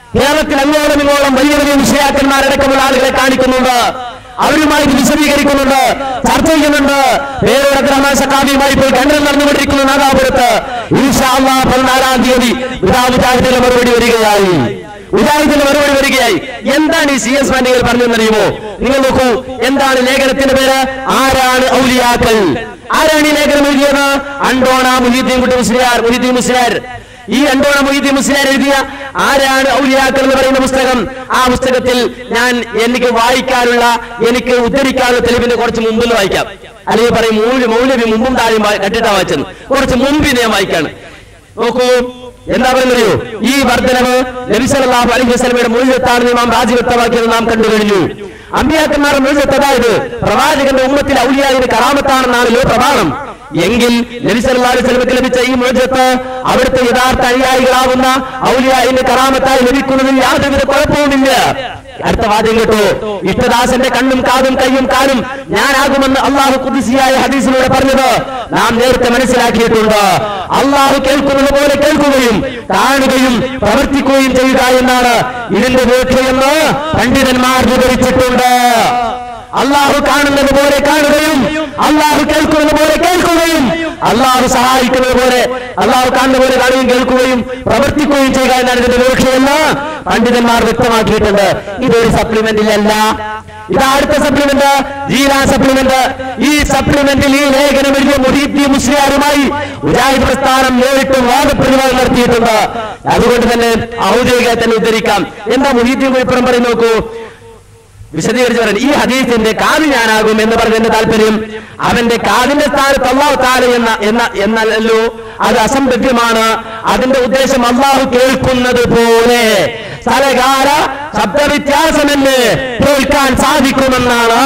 കേരളത്തിൽ അങ്ങോളം ഇങ്ങോളം വലിയ വലിയ മുസ്ലിയാക്കന്മാരടക്കമുള്ള ആളുകളെ കാണിക്കുന്നുണ്ട്, അവരുമായി വിശദീകരിക്കുന്നുണ്ട്, ചർച്ച ചെയ്യുന്നുണ്ട്. പേരൂർ അബ്ദുറഹ്മാൻ സഖാഫിയുമായി പോയി ഖണ്ഡനം നടന്നുകൊണ്ടിരിക്കുന്നു നാദാപുരത്ത്. ഇൻഷാ അല്ലാഹ് 14-ാം തീയതി മുജാഹിദിന്റെ മറുപടി വരികയായി. എന്താണ് ഈ CS മാൻഡികൾ പറഞ്ഞെന്നറിയുമോ? നിങ്ങൾ നോക്കൂ, എന്താണ് ലേഖനത്തിന്റെ പേര്? ആരാണ് ഔലിയാക്കൾ? ആരാണ് ഈ ലേഖനം എഴുതിയത്? അണ്ടോണ മുഹീദ്ദീൻ മുസ്ലിയാർ. ഈ അണ്ടോണ മുഹീദ്ദീൻ മുസ്ലിയാർ എഴുതിയ ആരാണ് ഔലിയാക്കൾ എന്ന് പറയുന്ന പുസ്തകം. ആ പുസ്തകത്തിൽ എനിക്ക് വായിക്കാനുള്ള, എനിക്ക് ഉദ്ധരിക്കാനുള്ള തെളിവിന്റെ കുറച്ച് മുമ്പിൽ വായിക്കാം. അല്ലെങ്കിൽ പറയും മൗലവി മുമ്പും താഴെയും കട്ടിട്ടാ വായിച്ചത്, കുറച്ച് മുമ്പിനെ ഞാൻ വായിക്കാണ്. നോക്കൂ, എന്താ പറയുന്നറിയോ? ഈ വർദ്ധനവ് നബി സല്ലല്ലാഹു അലൈഹി വസല്ലമയുടെ മുഴുവത്താണെന്ന് ഇമാം റാസി വ്യക്തമാക്കിയത് നാം കണ്ടു കഴിഞ്ഞു. അമ്പിയാക്കന്മാരുടെ മുഴുവത്ത്, അതായത് പ്രവാചകന്റെ ഉമ്മത്തിൽ ഔലിയായിന് കറാമത്താണെന്നാണല്ലോ പ്രമാണം. എങ്കിൽ നബി സല്ലല്ലാഹു അലൈഹി വസല്ലമക്ക് ലഭിച്ച ഈ മുഅ്ജിസത്ത് അവിടുത്തെ യഥാർത്ഥ അനുയായികളാവുന്ന ഔലിയായിന് കറാമത്തായി ലഭിക്കുന്നതിൽ യാതൊരുവിധ കുഴപ്പവുമില്ല. അടുത്ത വാദ്യം കേട്ടോ, ഇഷ്ടദാസന്റെ കണ്ണും കാതും കയ്യും കാലും ഞാനാകുമെന്ന് അള്ളാഹു ഖുദ്സിയായ ഹദീസിലൂടെ പറഞ്ഞത് നാം നേരത്തെ മനസ്സിലാക്കിയിട്ടുണ്ട്. അള്ളാഹു കേൾക്കുന്നത് പോലെ കേൾക്കുകയും കാണുകയും പ്രവർത്തിക്കുകയും ചെയ്യുക എന്നാണ് ഇതിന്റെ വീക്ഷയെന്ന് പണ്ഡിതന്മാർ വിവരിച്ചിട്ടുണ്ട്. അള്ളാഹു കാണുന്നത് പോലെ കാണുകയും അള്ളാഹു കേൾക്കുന്നത് പോലെ കേൾക്കുകയും അള്ളാഹു സഹായിക്കുന്നത് പോലെ അള്ളാഹു കാണുന്ന പോലെ കാണുകയും കേൾക്കുകയും പ്രവർത്തിക്കുകയും ചെയ്യുക എന്നാണ് ഇതിന്റെ വീക്ഷയെന്ന് പണ്ഡിതന്മാർ വ്യക്തമാക്കിയിട്ടുണ്ട്. ഇതൊരു സപ്ലിമെന്റിലല്ല, ഇതാ അടുത്ത സപ്ലിമെന്റ്, ജീലാ സപ്ലിമെന്റ്. ഈ സപ്ലിമെന്റിൽ ഈ ലേഖനം എഴുതിയ മുഹീദ്ദീൻ മുസ്ലിയാരുമായി മുജാഹിദ് പ്രസ്ഥാനം നേരിട്ട് വാദപ്രതിവാദം നടത്തിയിട്ടുണ്ട്. അതുകൊണ്ട് തന്നെ ഔദ്യോഗികമായി തന്നെ ഉദ്ധരിക്കാം. എന്താ മുഹീദ്ദീൻ കുഴിപ്പുറം പറയും നോക്കൂ, വിശദീകരിച്ച് പറയാൻ. ഈ ഹദീസിന്റെ കാത് ഞാനാകും എന്ന് പറഞ്ഞതിന്റെ താല്പര്യം അവന്റെ കാതിന്റെ സ്ഥാനത്ത് അല്ലാഹു തആല എന്നല്ലോ, അത് അസംബന്ധമാണ്. അതിന്റെ ഉദ്ദേശം അല്ലാഹു കേൾക്കുന്നത് പോലെ സ്ഥലകാല ശബ്ദവ്യത്യാസമെന്ന് കേൾക്കാൻ സാധിക്കുമെന്നാണ്.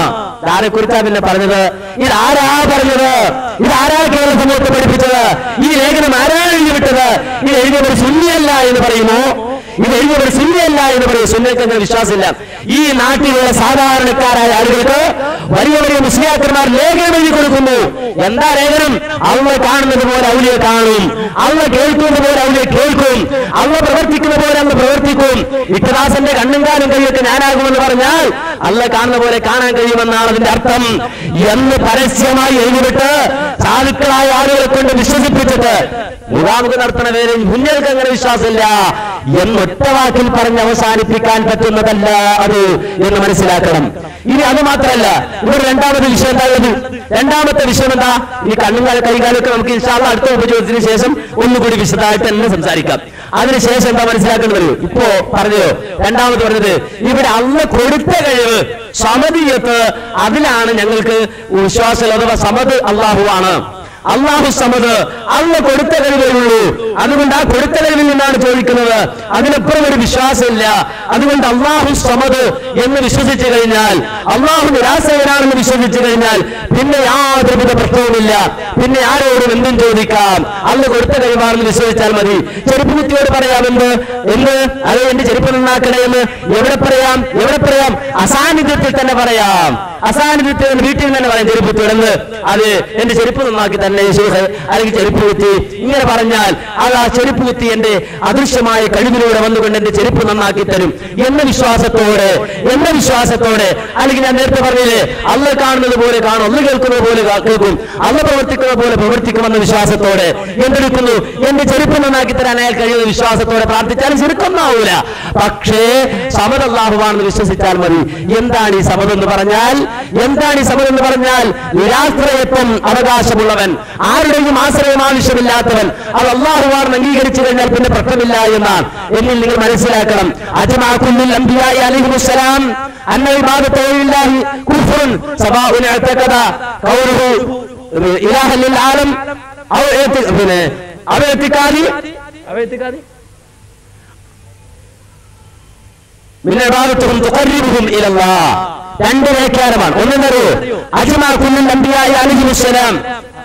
ആരെ കുറിച്ചാ പിന്നെ പറഞ്ഞത്? ഇതാരാ പറഞ്ഞത്? ഇതാരാ കേരള സമൂഹത്തെ പഠിപ്പിച്ചത്? ഈ ലേഖനം ആരാണ് എഴുതിവിട്ടത്? ഇത് എഴുതിയവർ സുന്നിയല്ല എന്ന് പറയുന്നു. ഇതെഴുതിയവർ സുന്നിയല്ല എന്ന് പറയും. സുന്നിക്ക് അങ്ങനെ വിശ്വാസമില്ല. ഈ നാട്ടിലുള്ള സാധാരണക്കാരായ ആളുകൾക്ക് വലിയ വലിയ മുസ്ലിയാക്കന്മാർ ലേഖനം എഴുതി കൊടുക്കുന്നു. എന്താ ലേഖനം? അള്ളാഹ് കാണുന്നത് പോലെ ഔലിയെ കാണും, അള്ളാഹ് കേൾക്കുന്നത് പോലെ ഔലിയെ കേൾക്കും, അള്ളാഹ് പ്രവർത്തിക്കുന്ന പോലെ അള്ളാഹ് പ്രവർത്തിക്കും. ഇഖ്തിദാസന്റെ കണ്ണും കാലും കൈയൊക്കെ ഞാനാകുമെന്ന് പറഞ്ഞാൽ അള്ളാഹ് കാണുന്ന പോലെ കാണാൻ കഴിയുമെന്നാണ് അതിന്റെ അർത്ഥം എന്ന് പരസ്യമായി എഴുതിവിട്ട് സാധുക്കളായ ആളുകളെ കൊണ്ട് വിശ്വസിപ്പിച്ചിട്ട് മുഖാമുഖം നടത്തുന്ന പേര് മുന്നേൽക്ക് അങ്ങനെ വിശ്വാസമില്ല എന്നൊറ്റ വാക്കിൽ പറഞ്ഞ് അവസാനിപ്പിക്കാൻ പറ്റുന്നതല്ല അത് എന്ന് മനസ്സിലാക്കണം. ഇനി അത് മാത്രമല്ല, ഇവിടെ രണ്ടാമത്തെ വിഷയം എന്താ ഉള്ളത്? രണ്ടാമത്തെ വിഷയം എന്താ? ഈ കണ്ണും കൈകാലൊക്കെ നമുക്ക് ഇൻഷാ അല്ലാഹ് അടുത്ത ഉപചോദ്യത്തിന് ശേഷം ഒന്നുകൂടി വിശദമായിട്ട് തന്നെ സംസാരിക്കാം. അതിനുശേഷം എന്താ മനസ്സിലാക്കേണ്ടത്? ഇപ്പോ പറഞ്ഞല്ലോ, രണ്ടാമത് പറഞ്ഞത് ഇവിടെ അള്ളാഹ് കൊടുത്ത കഴിവ് സമദിയത്ത്, അതിലാണ് ഞങ്ങൾക്ക് വിശ്വാസം. അഥവാ സമദ് അള്ളാഹു ആണ്. അള്ളാഹു സമദ്, അള്ളാഹ് കൊടുത്ത കഴിവേ ഉള്ളൂ. അതുകൊണ്ട് ആ കൊടുത്ത കഴിവിൽ നിന്നാണ് ചോദിക്കുന്നത്. അതിനപ്പുറം ഒരു വിശ്വാസമില്ല. അതുകൊണ്ട് അള്ളാഹു സമദ് എന്ന് വിശ്വസിച്ചു കഴിഞ്ഞാൽ, അള്ളാഹു നിരാശകനാണെന്ന് വിശ്വസിച്ചു കഴിഞ്ഞാൽ പിന്നെ യാതൊരുവിധ പ്രശ്നവുമില്ല. പിന്നെ ആരോടും എന്തും ചോദിക്കാം. അള്ളാഹ് കൊടുത്ത കഴിവാണെന്ന് വിശ്വസിച്ചാൽ മതി. ചെരുപ്പ് കുത്തിയോട് പറയാമെന്ന് അത് എന്റെ ചെരുപ്പ് നന്നാക്കണേ എന്ന് എവിടെ പറയാം? അസാന്നിധ്യത്തിൽ തന്നെ പറയാം. അസാന്നിധ്യത്തിൽ വീട്ടിൽ തന്നെ പറയാം ചെരുപ്പ് കുത്തിയോടെന്ന്. അത് എന്റെ ചെരുപ്പ് നന്നാക്കി തന്നെ അല്ലെങ്കിൽ ചെരുപ്പ് കുത്തി ഇങ്ങനെ പറഞ്ഞാൽ അത് ആ ചെരുപ്പ് കുത്തി എന്റെ അദൃശ്യമായ കഴിവിലൂടെ വന്നുകൊണ്ട് എന്റെ ചെരുപ്പ് നന്നാക്കി തരും എന്ന വിശ്വാസത്തോടെ അല്ലെങ്കിൽ ഞാൻ നേരത്തെ പറഞ്ഞില്ലേ, അള്ളാഹ് കാണുന്നത് പോലെ കാണും, അള്ളാഹ് കേൾക്കുന്നത് പോലെ കേൾക്കും, അള്ളാഹ് പ്രവർത്തിക്കുന്നത് പോലെ പ്രവർത്തിക്കുമെന്ന വിശ്വാസത്തോടെ എന്തെടുക്കുന്നു? എന്റെ ചെരുപ്പ് നന്നാക്കി തരാൻ അയാൾ കഴിയുന്ന വിശ്വാസത്തോടെ പ്രാർത്ഥിച്ചാലും ചെറുക്കൊന്നാവൂല. പക്ഷേ സമദ് അല്ലാഹുവാണെന്ന് വിശ്വസിച്ചാൽ മതി. എന്താണ് ഈ സമദ് എന്ന് പറഞ്ഞാൽ? നിരാശ്രയത്വം അവകാശമുള്ളവൻ, ആരുടെയും ആശ്രയം ആവശ്യമില്ലാത്തവൻ, അത് അല്ലാഹുവാണെന്ന് അംഗീകരിച്ചു കഴിഞ്ഞാൽ പിന്നെ പ്രശ്നമില്ല എന്നാണ്. എന്നിൽ നിങ്ങൾ മനസ്സിലാക്കണം. അജ്മാ കുല്ലുൽ അംബിയാഇ അലൈഹിമുസ്സലാം അന്ന ഇബാദത്തുല്ലാഹി കുഫ്റുൻ സവാഉൻ അഅതഖദ ഖൗലുഹു ഇലാഹൻ ലിൽ ആലം ഔ ഇഅ്തിഖാദി മിൻ ഇബാദത്തുഹും തുഖർരിബുഹും ഇലല്ലാഹ്. രണ്ട് വ്യാഖ്യാനമാണ്. ഒന്നെന്നറിയോ? അജ്മാ കുല്ലുൽ അംബിയാഇ അലൈഹിമുസ്സലാം.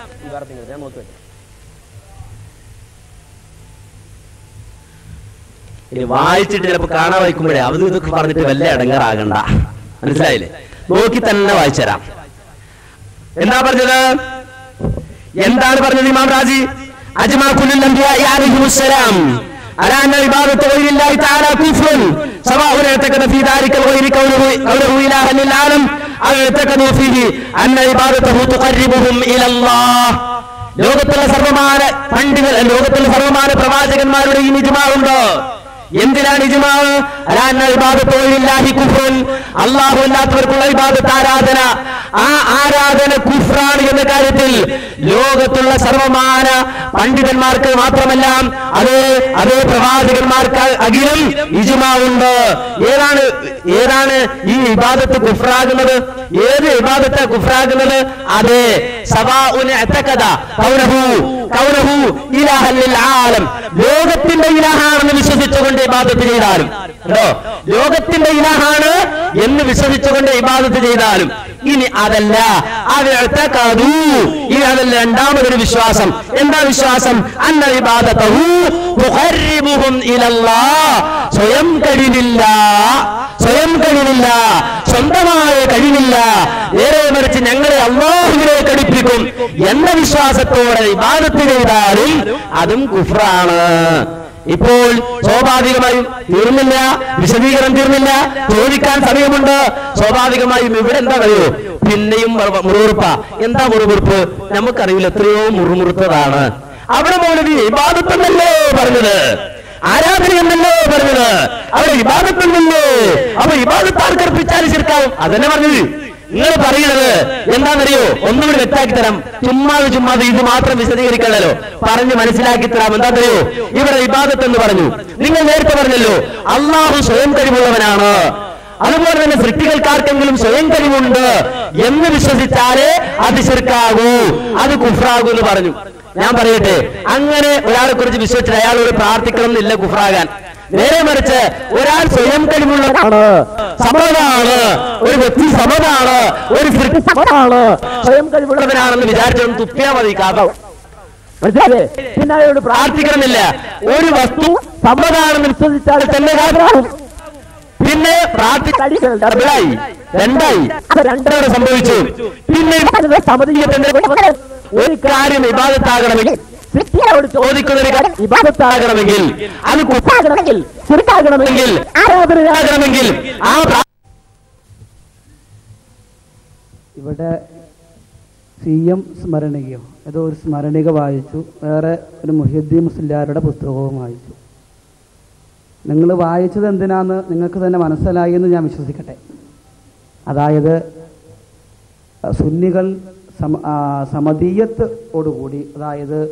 ഇനി വായിച്ചിട്ട് ചിലപ്പോൾ കാണാൻ വായിക്കുമ്പോഴേ അത് ഇതൊക്കെ പറഞ്ഞിട്ട് വല്ല ഇടങ്ങാറാകണ്ട. മനസ്സിലായില്ലേ? നോക്കി തന്നെ വായിച്ചുതരാം. എന്താണ് പറഞ്ഞത്? ഇമാം റാസി അജ്മാ കുല്ലുൽ അംബിയാഇ അലൈഹിമുസ്സലാം على أن عبادة غير الله تعالى كفر سواء اعتقد في ذلك الغير كونه إلها للعالم أو اعتقدوا فيه أن عبادته تقربهم إلى الله. ലോകത്തുള്ള സർവമാന പണ്ഡിതർ, ലോകത്തുള്ള സർവമാന പ്രവാചകന്മാരുടെയും ഇജ്മാ ഉണ്ട്. എന്തിനാണ് ഇജ്മാ? അലാന്ന ഇബാദത്തു ലില്ലാഹി കുഫ്റുൻ, അല്ലാഹു അല്ലാത്തവർക്കുള്ള ഇബാദത്ത് ആരാധന, ആ ആരാധന കുഫ്റാണ് എന്ന കാര്യത്തിൽ ലോകത്തുള്ള സർവമാന പണ്ഡിതന്മാർക്ക് മാത്രമല്ല അതേ പ്രവാചകന്മാർക്ക് അഖിലം ഇജ്മാ ഉണ്ട്. ഏതാണ് ഈ ഇബാദത്ത് കുഫ്റാകുന്നത്? ഏത് ഇബാദത്ത് കുഫ്റാകുന്നത്? അതെ, സവാഉൻ അതഖദ കൗനഹു ഇലാഹൻ ലിൽ ആലം, ലോകത്തിന്റെ ഇലാഹാണെന്ന് വിശ്വസിച്ചുകൊണ്ട് ഇബാദത്ത് ചെയ്താലും, ലോകത്തിന്റെ ഇലാഹാണ് എന്ന് വിശ്വസിച്ചുകൊണ്ട് ഇബാദത്ത് ചെയ്താലും, ഇനി അതല്ല ഇനി അതല്ല രണ്ടാമതൊരു വിശ്വാസം. എന്താ വിശ്വാസം? അന്ന ഇബാദതഹു തുഖർരിബുഹും ഇലല്ലാഹ്, സ്വയം കഴിവില്ല, സ്വന്തമായ കഴിവില്ല, നേരെ മറിച്ച് ഞങ്ങളെ അല്ലാഹുവിലേക്ക് അടുപ്പിക്കും എന്ന വിശ്വാസത്തോടെ ഇബാദത്ത് ചെയ്താലും അതും കുഫ്റാണ്. ഇപ്പോൾ സ്വാഭാവികമായും തീർന്നില്ല, വിശദീകരണം തീർന്നില്ല, ചോദിക്കാൻ സമയമുണ്ട്. സ്വാഭാവികമായും ഇവിടെ എന്താ പറയൂ, പിന്നെയും മുറുമുറുപ്പ. എന്താ മുറുമുറുപ്പ്? നമുക്കറിയില്ല, എത്രയോ മുറുമുറുത്തതാണ്. അവിടെ മൗലവി ഇബാദത്തെന്നല്ലേ പറഞ്ഞത്, ആരാധനയെന്നല്ലേ പറഞ്ഞത്, അവിടെ ഇബാദത്തെന്നല്ലേ. അപ്പൊ ഇബാദത്ത് ആർക്കർപ്പിച്ചാൽ ശിർക്കാവും, അതന്നെ പറഞ്ഞത്. നിങ്ങൾ പറയുന്നത് എന്താണെന്നറിയോ? ഒന്നുകൂടി വ്യക്തമാക്കി തരാം. ചുമ്മാതെ ഇത് മാത്രം വിശദീകരിക്കണല്ലോ, പറഞ്ഞ് മനസ്സിലാക്കി തരാം. എന്താണെന്നറിയോ? ഇവിടെ ഇബാദത്ത് എന്ന് പറഞ്ഞു. നിങ്ങൾ നേരത്തെ പറഞ്ഞല്ലോ അള്ളാഹു സ്വയം കഴിവുള്ളവനാണ്, അതുപോലെ തന്നെ സൃഷ്ടികൾക്കാർക്കെങ്കിലും സ്വയം കഴിവുണ്ട് എന്ന് വിശ്വസിച്ചാലേ അത് ശിർക്കാകൂ, അത് കുഫ്റാകൂ എന്ന് പറഞ്ഞു. ഞാൻ പറയട്ടെ, അങ്ങനെ ഒരാളെ കുറിച്ച് വിശ്വസിച്ചിട്ട് അയാളോട് പ്രാർത്ഥിക്കണം എന്നില്ല കുഫ്റാകാൻ. നേരെ മറിച്ച് ഒരാൾ സ്വയം കഴിവുള്ളവനാണ്, സമതാണ്, ഒരു വ്യക്തി സമതാണ്, ഒരു സൃഷ്ടി സമമാണ്, സ്വയം കഴിവുള്ളവനാണെന്ന് വിചാരിച്ചൊന്നും തുപ്പിയാ മതി. മനസ്സിലാവേ? പിന്നെ അയാളോട് പ്രാർത്ഥിക്കണമെന്നില്ല. ഒരു വസ്തു സമതാണെന്ന് വിശ്വസിച്ചാൽ തന്നെ കാരണമാകും. പിന്നെ പ്രാർത്ഥിക്കായി രണ്ടാണ് സംഭവിച്ചു. പിന്നെ ഒരു കാര്യം ഇബാദത്താകണമെങ്കിൽ, സൃഷ്ടിയോട് ചോദിക്കുന്ന ഒരു കാര്യം ഇബാദത്താകണമെങ്കിൽ, അത് കുഫ്റാകണമെങ്കിൽ, ശിർക്കാകണമെങ്കിൽ, ആരാധനയാകണമെങ്കിൽ ആ
ഇവിടെ CM സ്മരണികയോ ഏതോ ഒരു സ്മരണിക വായിച്ചു, വേറെ ഒരു മുഹ്യിദ്ദീൻ മുസ്ലിയാരുടെ പുസ്തകവും വായിച്ചു. നിങ്ങൾ വായിച്ചത് എന്തിനാന്ന് നിങ്ങൾക്ക് തന്നെ മനസ്സിലായി എന്ന് ഞാൻ വിശ്വസിക്കട്ടെ. അതായത് സുന്നികൾ സമദീയത്തോടുകൂടി, അതായത്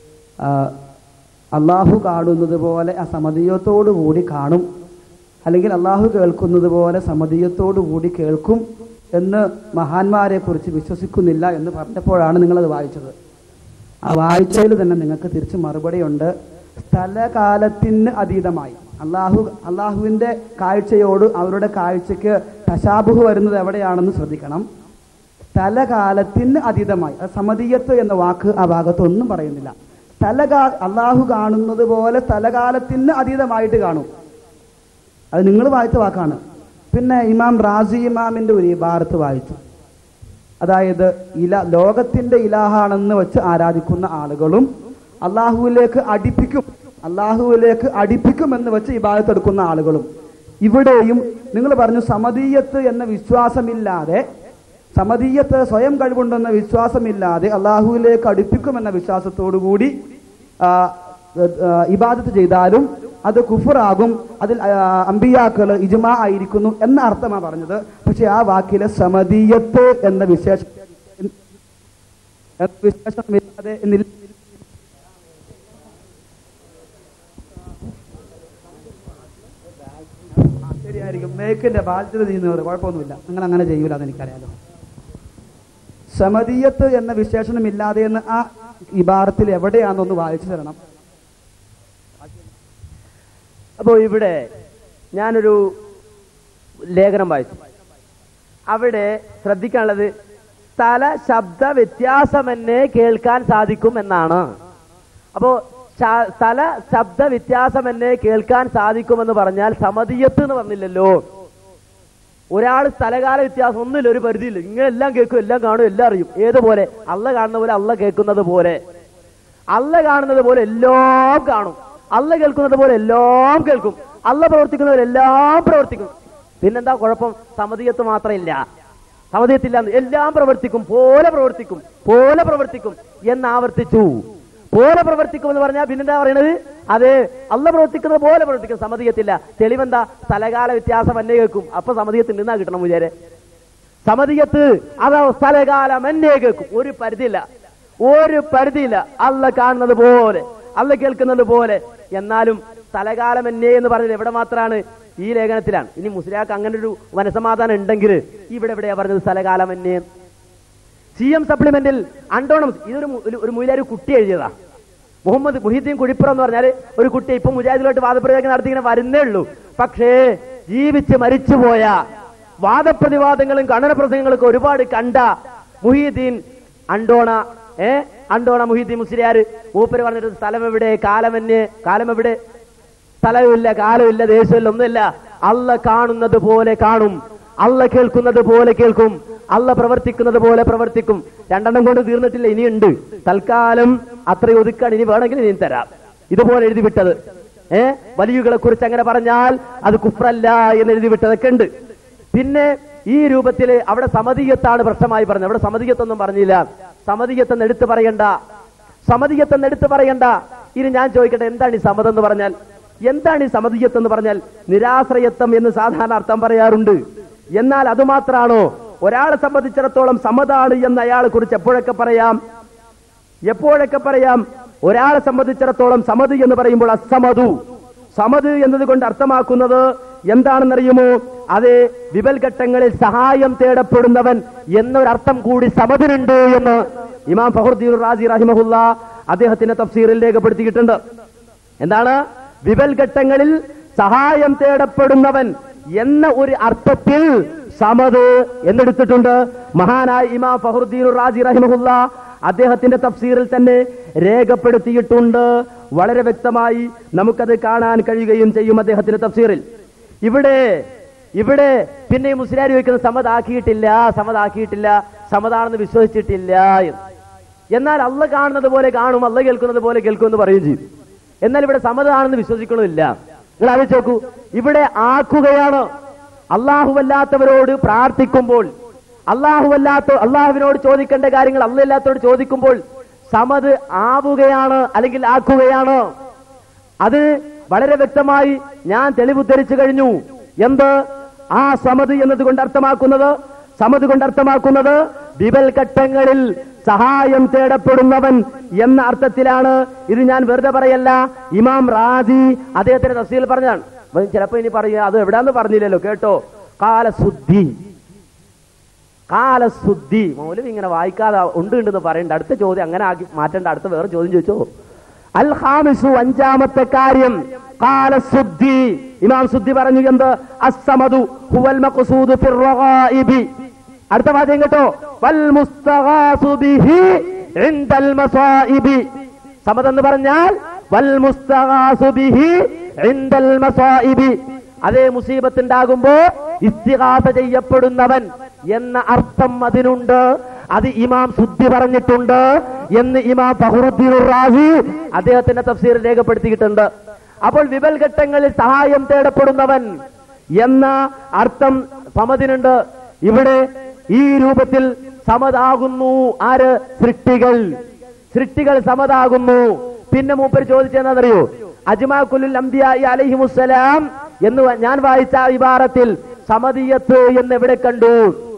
അള്ളാഹു കാണുന്നത് പോലെ ആ സമദീയത്തോടു കൂടി കാണും, അല്ലെങ്കിൽ അള്ളാഹു കേൾക്കുന്നത് പോലെ സമദീയത്തോടു കൂടി കേൾക്കും എന്ന് മഹാന്മാരെ കുറിച്ച് വിശ്വസിക്കുന്നില്ല എന്ന് പറഞ്ഞപ്പോഴാണ് നിങ്ങളത് വായിച്ചത്. ആ വായിച്ചതിൽ തന്നെ നിങ്ങൾക്ക് തിരിച്ച് മറുപടിയുണ്ട്. സ്ഥലകാലത്തിന് അതീതമായി അള്ളാഹുവിൻ്റെ കാഴ്ചയോട് അവരുടെ കാഴ്ചയ്ക്ക് തശാബുഹ് വരുന്നത് എവിടെയാണെന്ന് ശ്രദ്ധിക്കണം. സ്ഥലകാലത്തിന് അതീതമായി, സമദീയത്ത് എന്ന വാക്ക് ആ ഭാഗത്തൊന്നും പറയുന്നില്ല. അള്ളാഹു കാണുന്നത് പോലെ സ്ഥലകാലത്തിന് അതീതമായിട്ട് കാണും. അത് നിങ്ങൾ വായിച്ച വാക്കാണ്. പിന്നെ ഇമാം റാസി ഇമാമിൻ്റെ ഒരു ഇബാറത്ത് വായിച്ചു. അതായത് ലോകത്തിൻ്റെ ഇലാഹാണെന്ന് വെച്ച് ആരാധിക്കുന്ന ആളുകളും അള്ളാഹുവിലേക്ക് അടുപ്പിക്കുമെന്ന് വെച്ച് ഇബാദത്ത് എടുക്കുന്ന ആളുകളും, ഇവിടെയും നിങ്ങൾ പറഞ്ഞു സമദീയത്ത് എന്ന വിശ്വാസമില്ലാതെ, സമദീയത്ത് സ്വയം കഴിവുണ്ടെന്ന വിശ്വാസമില്ലാതെ അള്ളാഹുവിലേക്ക് അടുപ്പിക്കുമെന്ന വിശ്വാസത്തോടു കൂടി ഇബാദത്ത് ചെയ്താലും അത് കുഫറാകും, അതിൽ അമ്പിയാക്കൾ ഇജ്മാ ആയിരിക്കുന്നു എന്ന അർത്ഥമാണ് പറഞ്ഞത്. പക്ഷെ ആ വാക്കിലെ സമദീയത്ത് എന്ന വിശേഷമില്ലാതെ ശരിയായിരിക്കും. മേക്കിന്റെ ബാധ്യത ചെയ്യുന്നവർ കുഴപ്പമൊന്നുമില്ല, നിങ്ങൾ അങ്ങനെ ചെയ്യൂല, അതെനിക്കറിയാലോ. സമദീയത്ത് എന്ന വിശേഷണമില്ലാതെ എന്ന് ആ ഇബാറത്തിൽ എവിടെയാണെന്നൊന്ന് വായിച്ചു തരണം.
അപ്പോൾ ഇവിടെ ഞാനൊരു ലേഖനം വായിച്ചു. അവിടെ ശ്രദ്ധിക്കാനുള്ളത് സ്ഥല ശബ്ദ വ്യത്യാസമെന്നെ കേൾക്കാൻ സാധിക്കും എന്നാണ്. അപ്പോൾ സ്ഥല ശബ്ദ വ്യത്യാസമെന്നെ കേൾക്കാൻ സാധിക്കുമെന്ന് പറഞ്ഞാൽ സമദീയത്ത് എന്ന് പറഞ്ഞില്ലല്ലോ. ഒരാൾ സ്ഥലകാല വ്യത്യാസം ഒന്നുമില്ല, ഒരു പരിധിയില്ല. ഇങ്ങനെല്ലാം കേൾക്കും, എല്ലാം കാണും, എല്ലാം അറിയും. ഏതുപോലെ? അള്ള കാണുന്ന പോലെ, അള്ള കേൾക്കുന്നത് പോലെ, അള്ള കാണുന്നത് പോലെ എല്ലാം കാണും. അല്ല കേൾക്കുന്നത് പോലെ എല്ലാം കേൾക്കും, അല്ല പ്രവർത്തിക്കുന്നവരെല്ലാം പ്രവർത്തിക്കും. പിന്നെന്താ കുഴപ്പം? സമദിയത്ത് മാത്രമില്ല, സമദിയത്തില്ല, എല്ലാം പ്രവർത്തിക്കും, പോലെ പ്രവർത്തിക്കും, പോലെ പ്രവർത്തിക്കും എന്നാവർത്തിച്ചു. പോലെ പ്രവർത്തിക്കും എന്ന് പറഞ്ഞാൽ പിന്നെന്താ പറയണത്? അത് അല്ല പ്രവർത്തിക്കുന്നത് പോലെ പ്രവർത്തിക്കും, സമദിയത്തില്ല. തെളിവെന്താ? സ്ഥലകാല വ്യത്യാസം എന്നെ കേൾക്കും, അപ്പൊ സമദിയത്ത് നിന്നാ കിട്ടണം വിചാരെ. സമദിയത്ത് അതോ സ്ഥലകാലം എന്നെ കേൾക്കും, ഒരു പരിധിയില്ല, ഒരു പരിധിയില്ല. അല്ല കാണുന്നത് പോലെ, അല്ല കേൾക്കുന്നത് പോലെ. എന്നാലും സ്ഥലകാലം എന്നെ എന്ന് പറഞ്ഞത് എവിടെ മാത്രമാണ്? ഈ ലേഖനത്തിലാണ്. ഇനി മുസ്ലിയാക്ക് അങ്ങനെ ഒരു മനസമാധാനം ഉണ്ടെങ്കിൽ ഇവിടെ എവിടെയാ പറഞ്ഞത് സ്ഥലകാലം എന്നെ? CM സപ്ലിമെന്റിൽ അണ്ടോണം, ഇതൊരു ഒരു മുയിലാരി കുട്ടി എഴുതിയതാ. മുഹമ്മദ് മുഹീദ്ദീൻ കുഴിപ്പുറം എന്ന് പറഞ്ഞാൽ ഒരു കുട്ടി ഇപ്പൊ മുജാഹിദിലോട്ട് വാദപ്രതിവാദം നടത്തി ഇങ്ങനെ വരുന്നേ ഉള്ളൂ. പക്ഷേ ജീവിച്ച് മരിച്ചുപോയ വാദപ്രതിവാദങ്ങളും ഖണ്ഡന പ്രസംഗങ്ങളൊക്കെ ഒരുപാട് കണ്ട മുഹീദ്ദീൻ അണ്ടോണ മുഹീദ്ദീൻ മുസ്ലിയാർ മൂപ്പര് പറഞ്ഞിട്ട് സ്ഥലം എവിടെ, കാലം എന്നെ, കാലം എവിടെ? സ്ഥലമില്ല, കാലമില്ല, ദേശമില്ല, ഒന്നുമില്ല. അല്ല കാണുന്നത് പോലെ കാണും, അല്ല കേൾക്കുന്നത് പോലെ കേൾക്കും, അല്ല പ്രവർത്തിക്കുന്നത് പോലെ പ്രവർത്തിക്കും. രണ്ടെണ്ണം കൊണ്ട് തീർന്നിട്ടില്ല, ഇനിയുണ്ട്. തൽക്കാലം അത്രയും ഒതുക്കാൻ ഇനി വേണമെങ്കിൽ ഇനി തരാം. ഇതുപോലെ എഴുതി വിട്ടത് വലിയുകളെ കുറിച്ച് അങ്ങനെ പറഞ്ഞാൽ അത് കുഫ്രല്ല എന്ന് എഴുതി വിട്ടതൊക്കെ ഉണ്ട്. പിന്നെ ഈ രൂപത്തില് അവിടെ സമദിയത്താണ് പ്രശ്നമായി പറഞ്ഞത്. അവിടെ സമദിയത്തൊന്നും പറഞ്ഞില്ല. സമദിയത്തെന്ന് എടുത്തു പറയണ്ട, സമദിയത്തെന്ന് എടുത്തു പറയണ്ട. ഇനി ഞാൻ ചോദിക്കട്ടെ, എന്താണ് ഈ സമദം എന്ന് പറഞ്ഞാൽ? എന്താണ് ഈ സമദിയത്ത് എന്ന് പറഞ്ഞാൽ? നിരാശ്രയത്വം എന്ന് സാധാരണ അർത്ഥം പറയാറുണ്ട്. എന്നാൽ അതുമാത്രാണോ? ഒരാളെ സംബന്ധിച്ചിടത്തോളം സമതാണ് എന്ന് അയാളെ കുറിച്ച് എപ്പോഴൊക്കെ പറയാം? ഒരാളെ സംബന്ധിച്ചിടത്തോളം സമത് എന്ന് പറയുമ്പോൾ അസമതു, സമത് എന്നതുകൊണ്ട് അർത്ഥമാക്കുന്നത് എന്താണെന്നറിയുമോ? അത് വിപൽഘട്ടങ്ങളിൽ സഹായം തേടപ്പെടുന്നവൻ എന്നൊരർത്ഥം കൂടി സമതിനുണ്ട് എന്ന് ഇമാം ഫഖറുദ്ദീൻ റാസി റഹിമഹുല്ല അദ്ദേഹത്തിന്റെ തഫ്സീറിൽ രേഖപ്പെടുത്തിയിട്ടുണ്ട്. എന്താണ്? വിപൽഘട്ടങ്ങളിൽ സഹായം തേടപ്പെടുന്നവൻ എന്ന ഒരു അർത്ഥത്തിൽ സമത് എന്നെടുത്തിട്ടുണ്ട്. മഹാനായ ഇമാം ഫഖറുദ്ദീൻ റാസി റഹിമഹുല്ല അദ്ദേഹത്തിന്റെ തഫ്സീറിൽ തന്നെ രേഖപ്പെടുത്തിയിട്ടുണ്ട്. വളരെ വ്യക്തമായി നമുക്കത് കാണാൻ കഴിയുകയും ചെയ്യും അദ്ദേഹത്തിന്റെ തഫ്സീറിൽ. ഇവിടെ പിന്നെ മുസ്ലിയാർ ചോദിക്കുന്നത് സമതാക്കിയിട്ടില്ല, സമതാണെന്ന് വിശ്വസിച്ചിട്ടില്ല. എന്നാൽ അല്ല കാണുന്നത് പോലെ കാണും, അല്ല കേൾക്കുന്നത് പോലെ കേൾക്കും എന്ന് പറയുകയും ചെയ്യും. എന്നാൽ ഇവിടെ സമതാണെന്ന് വിശ്വസിക്കണമില്ല. നിങ്ങൾ ആലോചിച്ച് നോക്കൂ, ഇവിടെ ആക്കുകയാണ്. അല്ലാഹുവല്ലാത്തവരോട് പ്രാർത്ഥിക്കുമ്പോൾ, അള്ളാഹുവിനോട് ചോദിക്കേണ്ട കാര്യങ്ങൾ അല്ലാത്തവരോട് ചോദിക്കുമ്പോൾ സമത് ആവുകയാണ് അല്ലെങ്കിൽ ആക്കുകയാണ്. അത് വളരെ വ്യക്തമായി ഞാൻ തെളിവുദ്ധരിച്ചു കഴിഞ്ഞു. എന്ത്? ആ സമത് എന്നതുകൊണ്ട് അർത്ഥമാക്കുന്നത് വിപൽഘട്ടങ്ങളിൽ സഹായം തേടപ്പെടുന്നവൻ എന്ന അർത്ഥത്തിലാണ്. ഇത് ഞാൻ വെറുതെ പറയല്ല, ഇമാം റാസി അദ്ദേഹത്തിന്റെ തഫ്സീറിൽ പറഞ്ഞാണ്. ചിലപ്പോ ഇനി പറയുക അത് എവിടാന്ന് പറഞ്ഞില്ലല്ലോ, കേട്ടോ. കാലശുദ്ധി മൗലവി ഇങ്ങനെ വായിക്കാതെ ഉണ്ടെന്ന് പറയണ്ട. അടുത്ത ചോദ്യം അങ്ങനെ ആക്കി മാറ്റണ്ട, അടുത്ത വേറെ ചോദ്യം ചോദിച്ചോ. അൽ ഖാമിസു, അഞ്ചാമത്തെ കാര്യം കാലശുദ്ധി. ഇമാം സുദ്ദി പറഞ്ഞു എന്ത്? അസ്സമദു ഹുവൽ മഖ്സൂദു ഫിർ റഗായിബി. അടുത്ത വാചകം കേട്ടോ, വൽ മുസ്തഗാസു ബിഹി ഇൻദൽ മസായിബി. സമദ് എന്ന് പറഞ്ഞാൽ വൽ മുസ്തഗാസു ബിഹി ഇൻദൽ മസായിബി, അതേ മുസീബത്തുണ്ടാകുമ്പോ ഇസ്തിഗാസ ചെയ്യപ്പെടുന്നവൻ എന്ന അർത്ഥം അതിനുണ്ട്. അത് ഇമാം സുദ്ദി പറഞ്ഞിട്ടുണ്ട് എന്ന് ഇമാം ഫഖറുദ്ദീൻ റാസി അദ്ദേഹത്തിന്റെ തഫ്സീറിൽ രേഖപ്പെടുത്തിയിട്ടുണ്ട്. അപ്പോൾ വിപൽഘട്ടങ്ങളിൽ സഹായം തേടപ്പെടുന്നവൻ എന്ന അർത്ഥം സമദിനുണ്ട്. ഇവിടെ ഈ രൂപത്തിൽ സമതാകുന്നു. ആര്? സൃഷ്ടികൾ സമതാകുന്നു. പിന്നെ മൂപ്പര് ചോദിച്ചെന്നറിയോ? അജ്മാ കുല്ലുൽ അംബിയാഇ അലൈഹിമുസ്സലാം എന്ന് ഞാൻ വായിച്ച ഇബാറത്തിൽ സമദിയത്ത് എന്നെവിടെ കണ്ടു?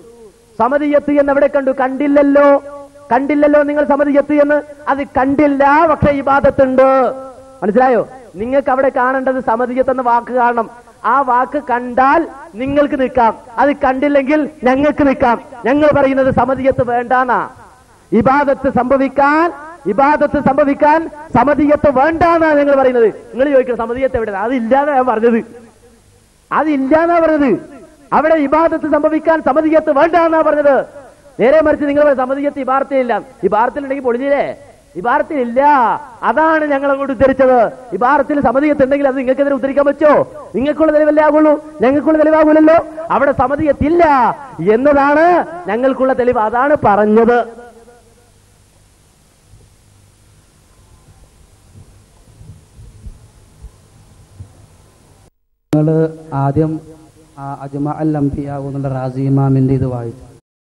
കണ്ടില്ലല്ലോ നിങ്ങൾ സമദിയത്ത് എന്ന്. അത് കണ്ടില്ല, പക്ഷെ ഇബാദത്തുണ്ട്. മനസ്സിലായോ? നിങ്ങൾക്ക് അവിടെ കാണേണ്ടത് സമദിയത്ത് എന്ന വാക്ക് കാണണം. ആ വാക്ക് കണ്ടാൽ നിങ്ങൾക്ക് നിൽക്കാം, അത് കണ്ടില്ലെങ്കിൽ ഞങ്ങൾക്ക് നിൽക്കാം. ഞങ്ങൾ പറയുന്നത് സമദിയത്ത് വേണ്ടാന്നാ. ഇബാദത്ത് സംഭവിക്കാൻ സമദിയത്ത് വേണ്ടാന്നാ ഞങ്ങൾ പറയുന്നത്. നിങ്ങൾ ചോദിക്കണം സമദിയത്ത് എവിടെ? അതില്ലാന്നാ ഞാൻ പറഞ്ഞത്. അവിടെ ഇബാദത്ത് സംഭവിക്കാൻ സമദിയത്ത് വേണ്ടാന്നാ പറഞ്ഞത്. നേരെ മറിച്ച് നിങ്ങൾ സമദിയത്ത് ഇബാറത്തിലില്ല. ഇബാറത്തിലുണ്ടെങ്കിൽ പൊളിഞ്ഞില്ലേ? ഇബാറത്തിലില്ല. അതാണ് ഞങ്ങൾ അങ്ങോട്ട് ഉദ്ധരിച്ചത്. ഇബാറത്തിൽ സമദിയത്ത് ഉണ്ടെങ്കിൽ അത് നിങ്ങൾക്കെതിരെ ഉദ്ധരിക്കാൻ പറ്റോ? നിങ്ങൾക്കുള്ള തെളിവല്ലേ ആകുള്ളൂ, ഞങ്ങൾക്കുള്ള തെളിവാകൂലല്ലോ. അവിടെ സമദിയത്തില്ല എന്നതാണ് ഞങ്ങൾക്കുള്ള തെളിവ്. അതാണ് പറഞ്ഞത്.
നിങ്ങൾ ആദ്യം അജ്മ അൽ അംബിയ എന്നുള്ള റാസി ഇമാമിൻ്റെ ഇത് വായിച്ചു.